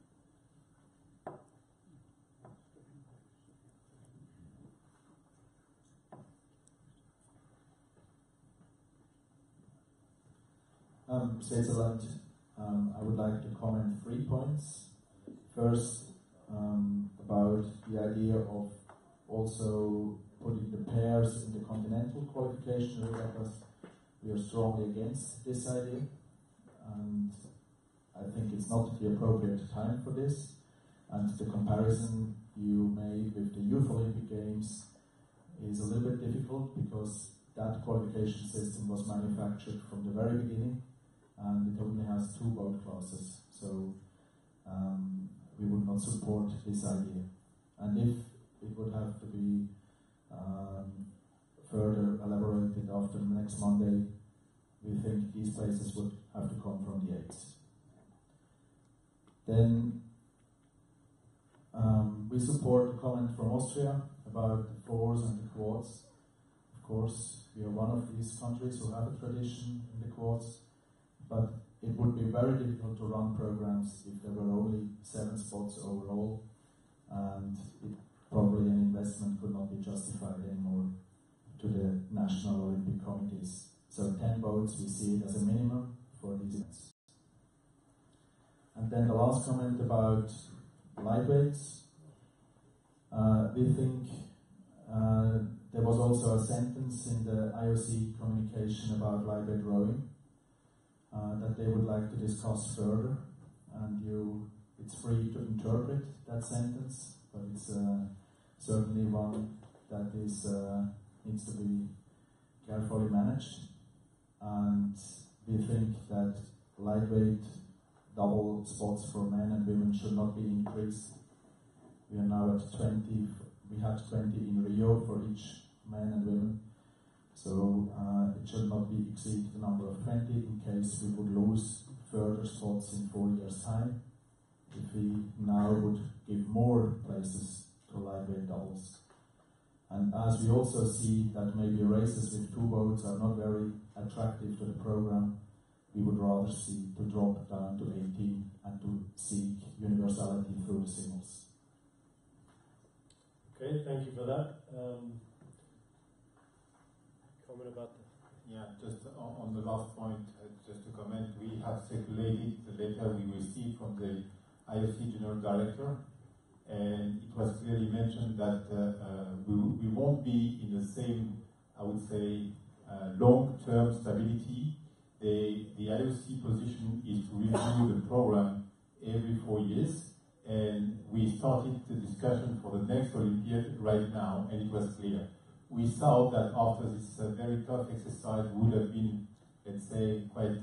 Switzerland, I would like to comment 3 points. First, about the idea of also putting the pairs in the continental qualification regattas. We are strongly against this idea, and I think it's not the appropriate time for this. And the comparison you made with the Youth Olympic Games is a little bit difficult, because that qualification system was manufactured from the very beginning, and it only has 2 boat classes. So we would not support this idea. And if it would have to be further elaborated after next Monday, we think these places would have to come from the 8s. Then we support the comment from Austria about the 4s and the quads. Of course, we are one of these countries who have a tradition in the quads, but it would be very difficult to run programs if there were only 7 spots overall, and probably an investment could not be justified anymore to the national Olympic committees. So 10 boats, we see it as a minimum for these events. And then the last comment about lightweights. We think there was also a sentence in the IOC communication about lightweight rowing that they would like to discuss further, and it's free to interpret that sentence, but it's certainly one that needs to be carefully managed. And we think that lightweight double spots for men and women should not be increased. We are now at 20. We had 20 in Rio for each man and women. So it should not be exceed the number of 20 in case we would lose further spots in 4 years' time, if we now would give more places to lightweight doubles. And as we also see that maybe races with 2 boats are not very attractive to the program, we would rather see to drop down to 18 and to seek universality through the singles. Okay, thank you for that. Comment about that? Yeah, just on the last point, just to comment, we have circulated the letter we received from the IOC General Director, and it was clearly mentioned that we won't be in the same, I would say, long-term stability. The IOC position is to review the program every 4 years, and we started the discussion for the next Olympiad right now, and it was clear. We saw that after this very tough exercise would have been, let's say, quite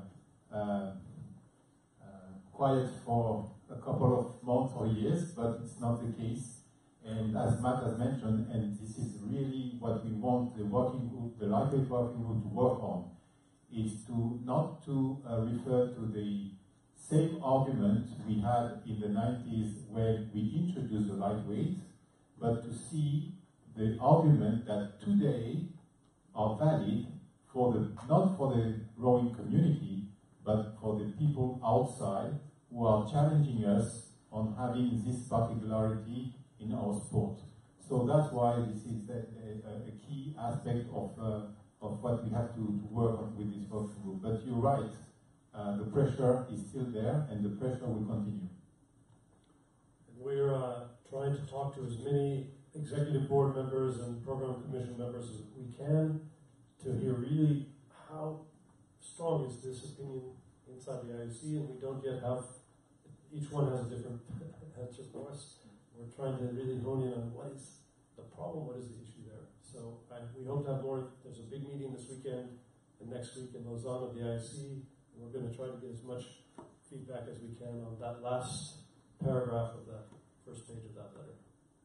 quiet for a couple of months or years, but it's not the case. And as Matt has mentioned, and this is really what we want the working group, the lightweight working group, to work on, is to not to refer to the same argument we had in the 90s when we introduced the lightweight, but to see the argument that today are valid for the, not for the rowing community, but for the people outside who are challenging us on having this particularity in our sport. So that's why this is a key aspect of what we have to work on with this working group. But you're right, the pressure is still there, and the pressure will continue. And we're trying to talk to as many executive board members and program commission members as we can to hear really how strong is this opinion inside the IOC, and we don't yet have, each one has a different answer for us. We're trying to really hone in on what is the problem, what is the issue there. So we hope to have more. There's a big meeting this weekend and next week in Lausanne of the IOC, and we're going to try to get as much feedback as we can on that last paragraph of that first page of that letter.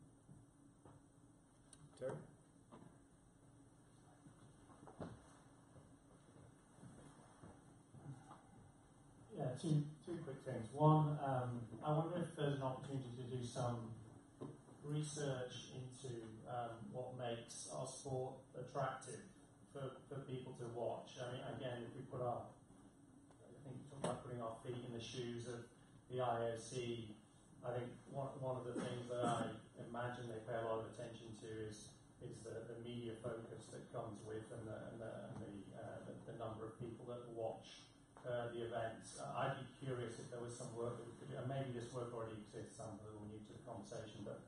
Terry? Yeah, two quick things. One, I wonder if there's an opportunity to do some research into what makes our sport attractive for people to watch. I mean, again, if we put I think you talk about putting our feet in the shoes of the IOC, I think one of the things that I imagine they pay a lot of attention to is the media focus that comes with and the number of people that watch the events. I'd be curious if there was some work that we could do, and maybe this work already exists, I'm a little new to the conversation, but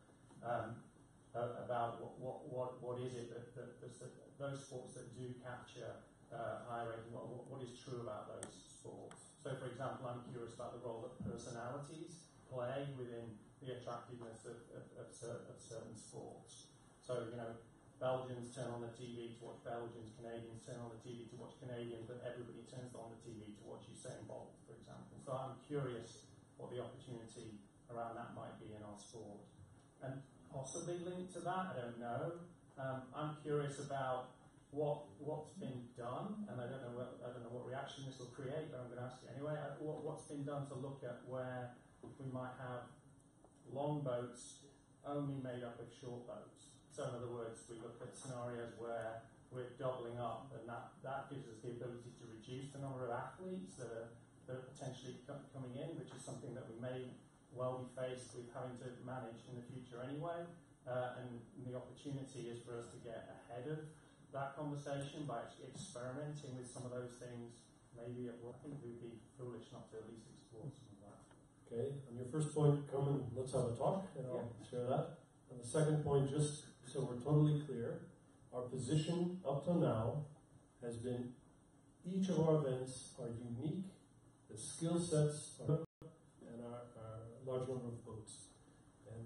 about what is it that those sports that do capture high rating, what is true about those sports? So, for example, I'm curious about the role that personalities play within the attractiveness of certain sports. So, you know, Belgians turn on the TV to watch Belgians, Canadians turn on the TV to watch Canadians, but everybody turns on the TV to watch Usain Bolt, for example. So I'm curious what the opportunity around that might be in our sport. And possibly linked to that, I don't know. I'm curious about what's been done, and I don't know what reaction this will create, but I'm going to ask you anyway. What's been done to look at where we might have long boats only made up of short boats? So in other words, we look at scenarios where we're doubling up, and that gives us the ability to reduce the number of athletes that are potentially coming in, which is something that we may well be faced with having to manage in the future anyway. And the opportunity is for us to get ahead of that conversation by actually experimenting with some of those things. Maybe I think we'd be foolish not to at least explore some of that. Okay, on your first point, come and let's have a talk, and I'll share that. And the second point, just so we're totally clear, our position up till now has been each of our events are unique, the skill sets are, and our large number of boats. And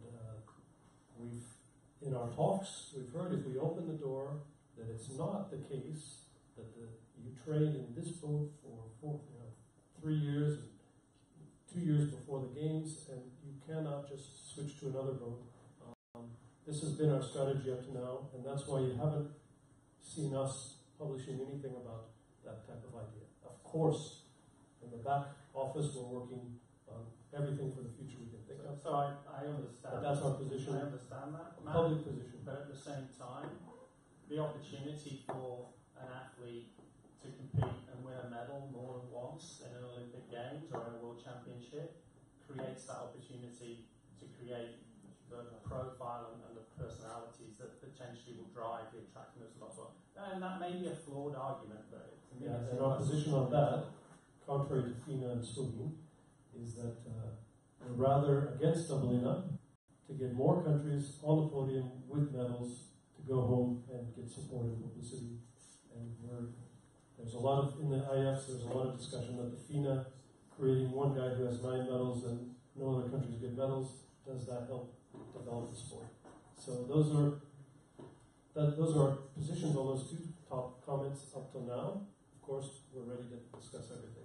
in our talks, we've heard if we open the door that it's not the case that you trained in this boat for 3 years, 2 years before the games, and you cannot just switch to another boat. This has been our strategy up to now, and that's why you haven't seen us publishing anything about that type of idea. Of course, in the back office, we're working on everything for the future we can think of. So I understand. But that's our position. I understand that. Public position. But at the same time, the opportunity for an athlete to compete and win a medal more than once in an Olympic Games or in a World Championship creates that opportunity to create the profile and the personalities that potentially will drive the attractiveness of our sport. And that may be a flawed argument, but to me, and our position on that, contrary to FINA and swimming, is that we're rather against doubling up to get more countries on the podium with medals to go home and get support and publicity. And there's a lot of, in the IFs, there's a lot of discussion that the FINA creating one guy who has 9 medals and no other countries get medals, does that help develop the sport? So those are our positions on those two top comments up till now. Of course, we're ready to discuss everything.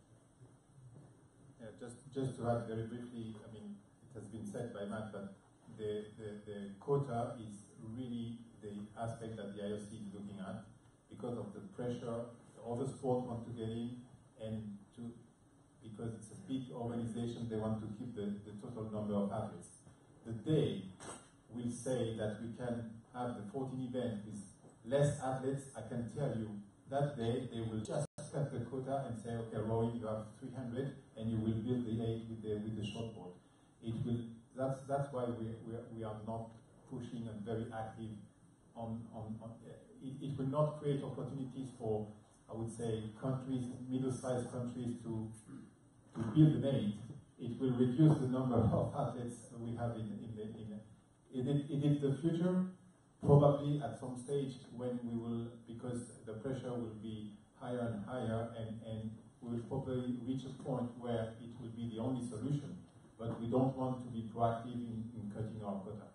Yeah, just to add very briefly, I mean, it has been said by Matt that the quota is really the aspect that the IOC is looking at because of the pressure all the sports want to get in, and it because it's a big organization, they want to keep the total number of athletes. The day we'll say that we can have the 14 event with less athletes, I can tell you that day they will just cut the quota and say, okay, rowing, you have 300, and you will build the 8 with the short board. It will. That's why we are not pushing and very active on it will not create opportunities for, I would say, countries, middle-sized countries to build an 8. It will reduce the number of athletes we have in the future. Probably at some stage when we will, because the pressure will be higher and higher, and we will probably reach a point where it will be the only solution. But we don't want to be proactive in cutting our quota.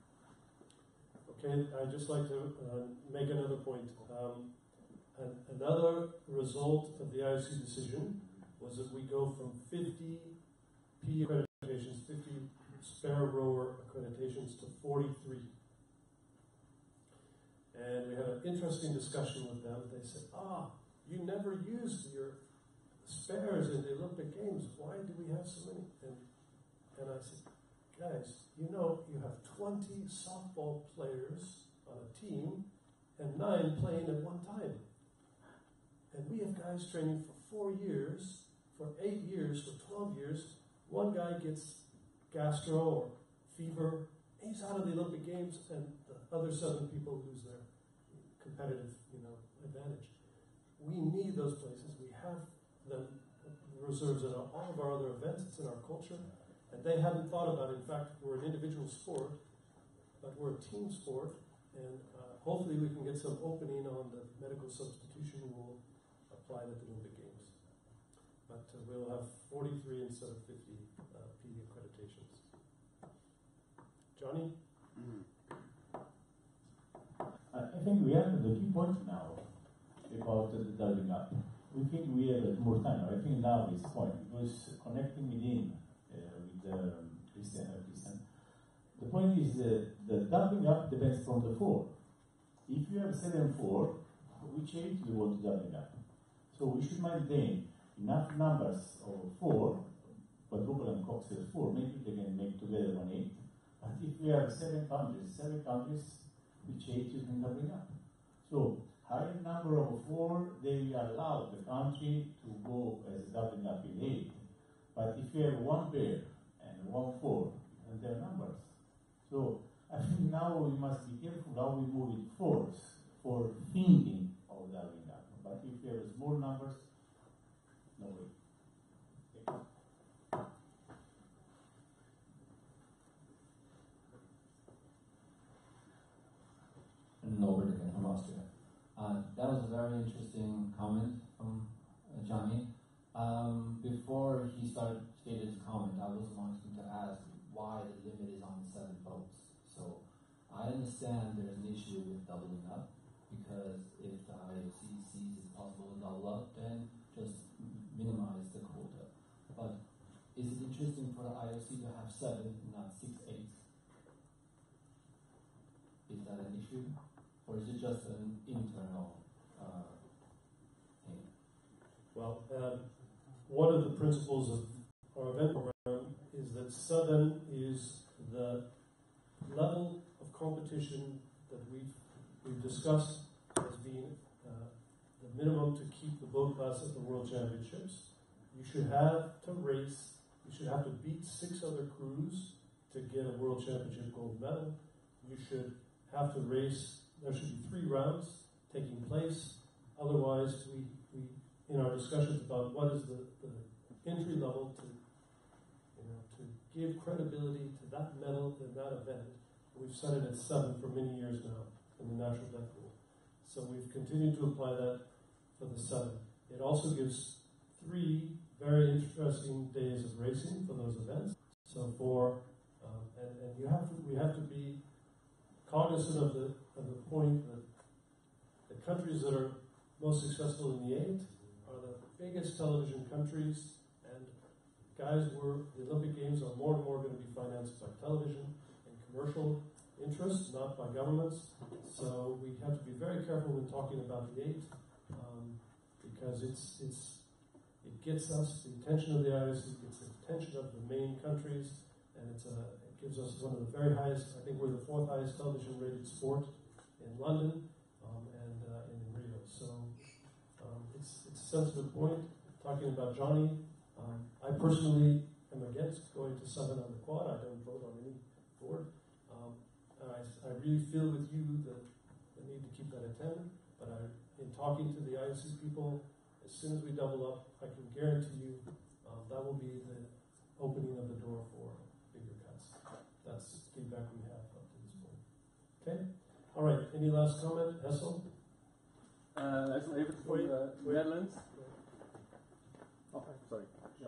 Okay, I'd just like to make another point. Another result of the IOC decision was that we go from 50 P accreditations, 50 spare rower accreditations to 43. And we had an interesting discussion with them. They said, you never used your spares in the Olympic Games. Why do we have so many? And I said, guys, you have 20 softball players on a team and 9 playing at one time. And we have guys training for 4 years, for 8 years, for 12 years. One guy gets gastro or fever, he's out of the Olympic Games, and the other 7 people lose their competitive, advantage. We need those places. We have the reserves in all of our other events. It's in our culture. And they hadn't thought about it. In fact, we're an individual sport, but we're a team sport. And hopefully we can get some opening on the medical substitution rule applied at the Olympic Games. But we'll have 43 instead of 50 PD accreditations. Johnny? I think we have the key point now about the diving up. We think we have more time. I think now is the point, because connecting within with Christian. The point is the diving up depends from the 4. If you have 7-4, which 8 you want to diving up? So we should maintain enough numbers of 4, quadruple and coxtail 4, maybe they can make together 1 8. But if we have 7 countries, which 8 you can diving up? So higher number of 4, they allow the country to go as doubling up in 8. But if you have 1 pair and 1 4, and their numbers. So I think now we must be careful how we move it forward for thinking of doubling up. But if you have small numbers, no way. Norbert again from Austria. That was a very interesting comment from Johnny. Before he stated his comment, I was wanting to ask why the limit is on 7 boats. So I understand there's an issue with doubling up, because if the IOC sees it's possible to double up, then just minimize the quota. But is it interesting for the IOC to have 7, not 6, 8? Is that an issue? Or is it just an internal thing? Well, one of the principles of our event program is that 7 is the level of competition that we've discussed as being the minimum to keep the boat class at the World Championships. You should have to race, you should have to beat 6 other crews to get a World Championship gold medal. You should have to race, there should be 3 rounds taking place. Otherwise, we in our discussions about what is the entry level to give credibility to that medal in that event, we've set it at 7 for many years now in the natural death rule. So we've continued to apply that for the 7. It also gives 3 very interesting days of racing for those events. So and we have to be cognizant of the point that the countries that are most successful in the 8 are the biggest television countries, and guys, the Olympic Games are more and more going to be financed by television and commercial interests, not by governments. So we have to be very careful when talking about the 8, because it's It gets us the attention of the IOC, it gets the attention of the main countries, and it gives us one of the very highest, I think we're the 4th highest television rated sport in London and in Rio. So it's a sensitive point. Talking about Johnny, I personally am against going to 7 on the quad. I don't vote on any board. I really feel with you the need to keep that at 10, but in talking to the IOC people, as soon as we double up, I can guarantee you that will be the opening of the door for bigger cuts. That's feedback we have up to this point. Okay? All right, any last comment? Hessel? Hessel Evert from the Netherlands. Oh, sorry.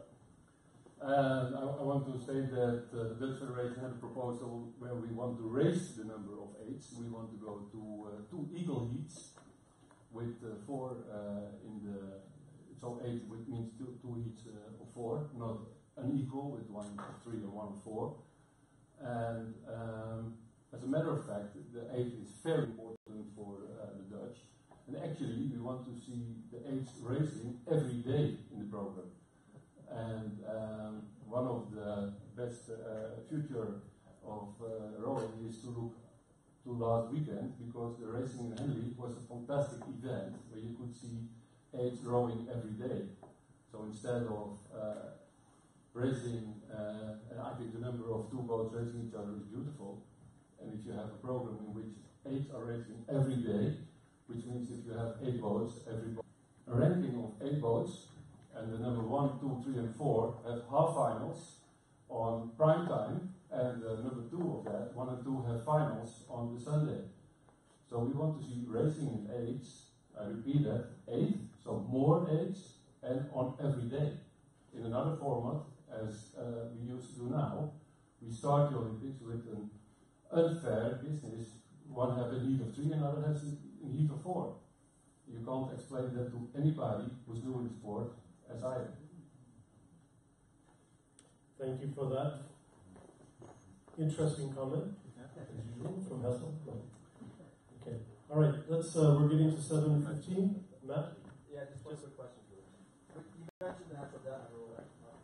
I want to say that the Dutch Federation had a proposal where we want to raise the number of eights. We want to go to 2 eagle heats with 4 in the. So 8 means 2 heats of 4, not unequal with 1 of 3 and 1 of 4. And as a matter of fact, the 8 is very important for the Dutch. And actually, we want to see the 8s racing every day in the program. And one of the best future of rowing is to look to last weekend, because the racing in Henley was a fantastic event where you could see 8 rowing every day. So instead of racing, and I think the number of 2 boats racing each other is beautiful. And if you have a program in which 8 are racing every day, which means if you have 8 boats, a ranking of 8 boats, and the number 1, 2, 3, and 4 have half finals on prime time, and number 2 of that, 1 and 2, have finals on the Sunday. So we want to see racing in 8s. I repeat that, 8, so more 8s, and on every day. In another format, as we used to do now, we start the Olympics with an unfair business. One has a heat of 3, another has a heat of 4. You can't explain that to anybody who's doing the sport as I am. Thank you for that interesting comment, as usual, from Hessel. Okay. All right, we're getting to 7:15. Matt? Yeah, just one quick question. You mentioned the natural death rule.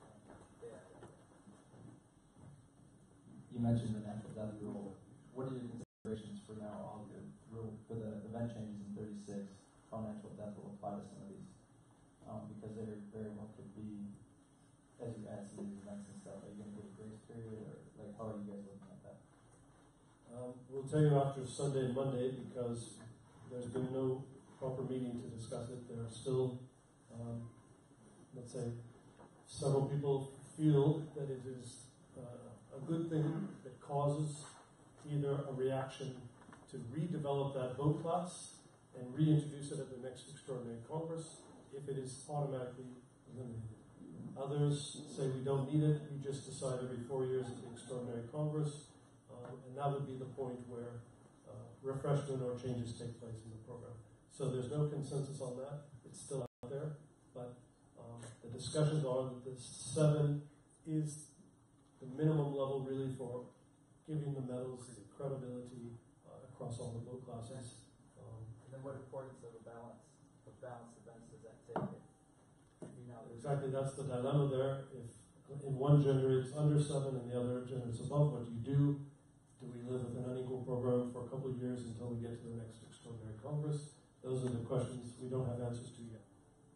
You mentioned the natural death rule. What are your considerations for now on the rule for the event changes in 36? How natural death will apply to some of these? Because there very well could be, as you add some of these events and stuff, are you going to give a grace period, or like how are you guys looking at that? We'll tell you after Sunday and Monday, because there's been no proper meeting to discuss it. There are still, let's say, several people feel that it is a good thing that causes either a reaction to redevelop that boat class and reintroduce it at the next extraordinary Congress if it is automatically eliminated. Others say we don't need it, we just decide every 4 years at the extraordinary Congress, and that would be the point where refreshment or changes take place in the program. So there's no consensus on that, it's still out there, but the discussions are that the 7 is the minimum level really for giving the medals the credibility across all the boat classes. And then what importance of a balance events does that take? Exactly, that's the dilemma there. If in one gender it's under 7 and the other gender is above, what do you do? Do we live with an unequal program for a couple of years until we get to the next extraordinary Congress? Those are the questions we don't have answers to yet.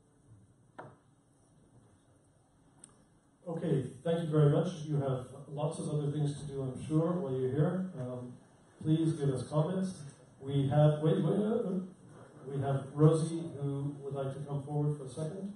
Okay, thank you very much. You have lots of other things to do, I'm sure, while you're here. Please give us comments. We have, we have Rosie, who would like to come forward for a second.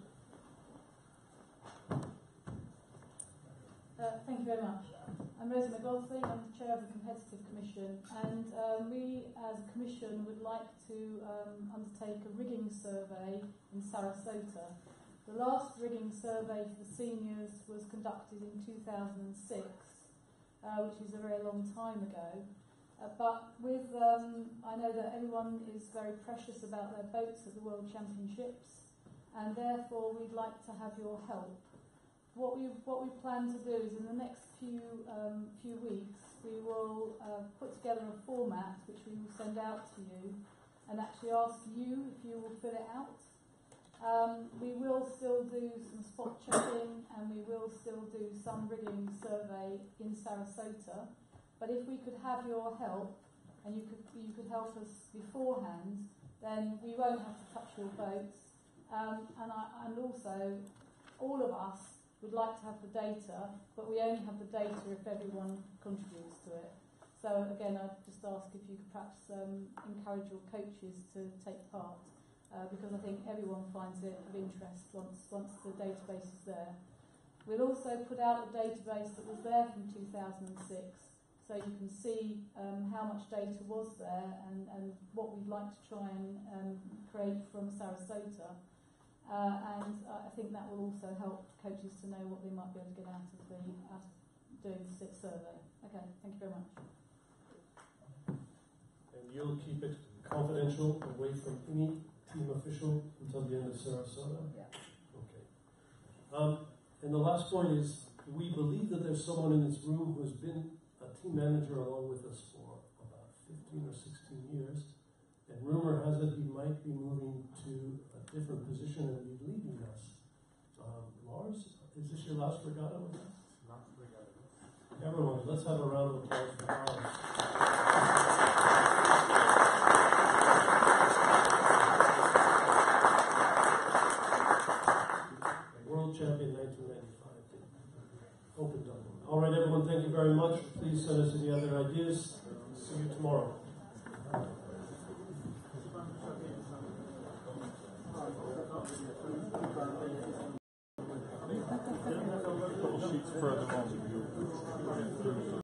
Thank you very much. I'm Rosie McGolfing, I'm the chair of the Competitive Commission, and we as a commission would like to undertake a rigging survey in Sarasota. The last rigging survey for the seniors was conducted in 2006, which is a very long time ago. But with, I know that everyone is very precious about their boats at the World Championships, and therefore we'd like to have your help. What we plan to do is in the next few weeks we will put together a format which we will send out to you, and actually ask you if you will fill it out. We will still do some spot checking and we will still do some rigging survey in Sarasota. But if we could have your help and you could help us beforehand, then we won't have to touch your boats. And also, all of us would like to have the data, but we only have the data if everyone contributes to it. So again, I'd just ask if you could perhaps encourage your coaches to take part, because I think everyone finds it of interest once the database is there. We'll also put out the database that was there from 2006, so you can see how much data was there and what we'd like to try and create from Sarasota. And I think that will also help coaches to know what they might be able to get out of doing the SIT survey. Okay, thank you very much. And you'll keep it confidential, away from any team official until the end of Sarasota? Yeah. Okay. And the last point is, we believe that there's someone in this room who has been a team manager along with us for about 15 or 16 years. And rumor has it he might be moving to a different position and be leaving us. Lars, is this your last regatta with us? Not regatta. Everyone, let's have a round of applause for Lars. World champion 1995. Open double. All right, everyone, thank you very much. Please send us any other ideas. See you tomorrow. A couple sheets further on.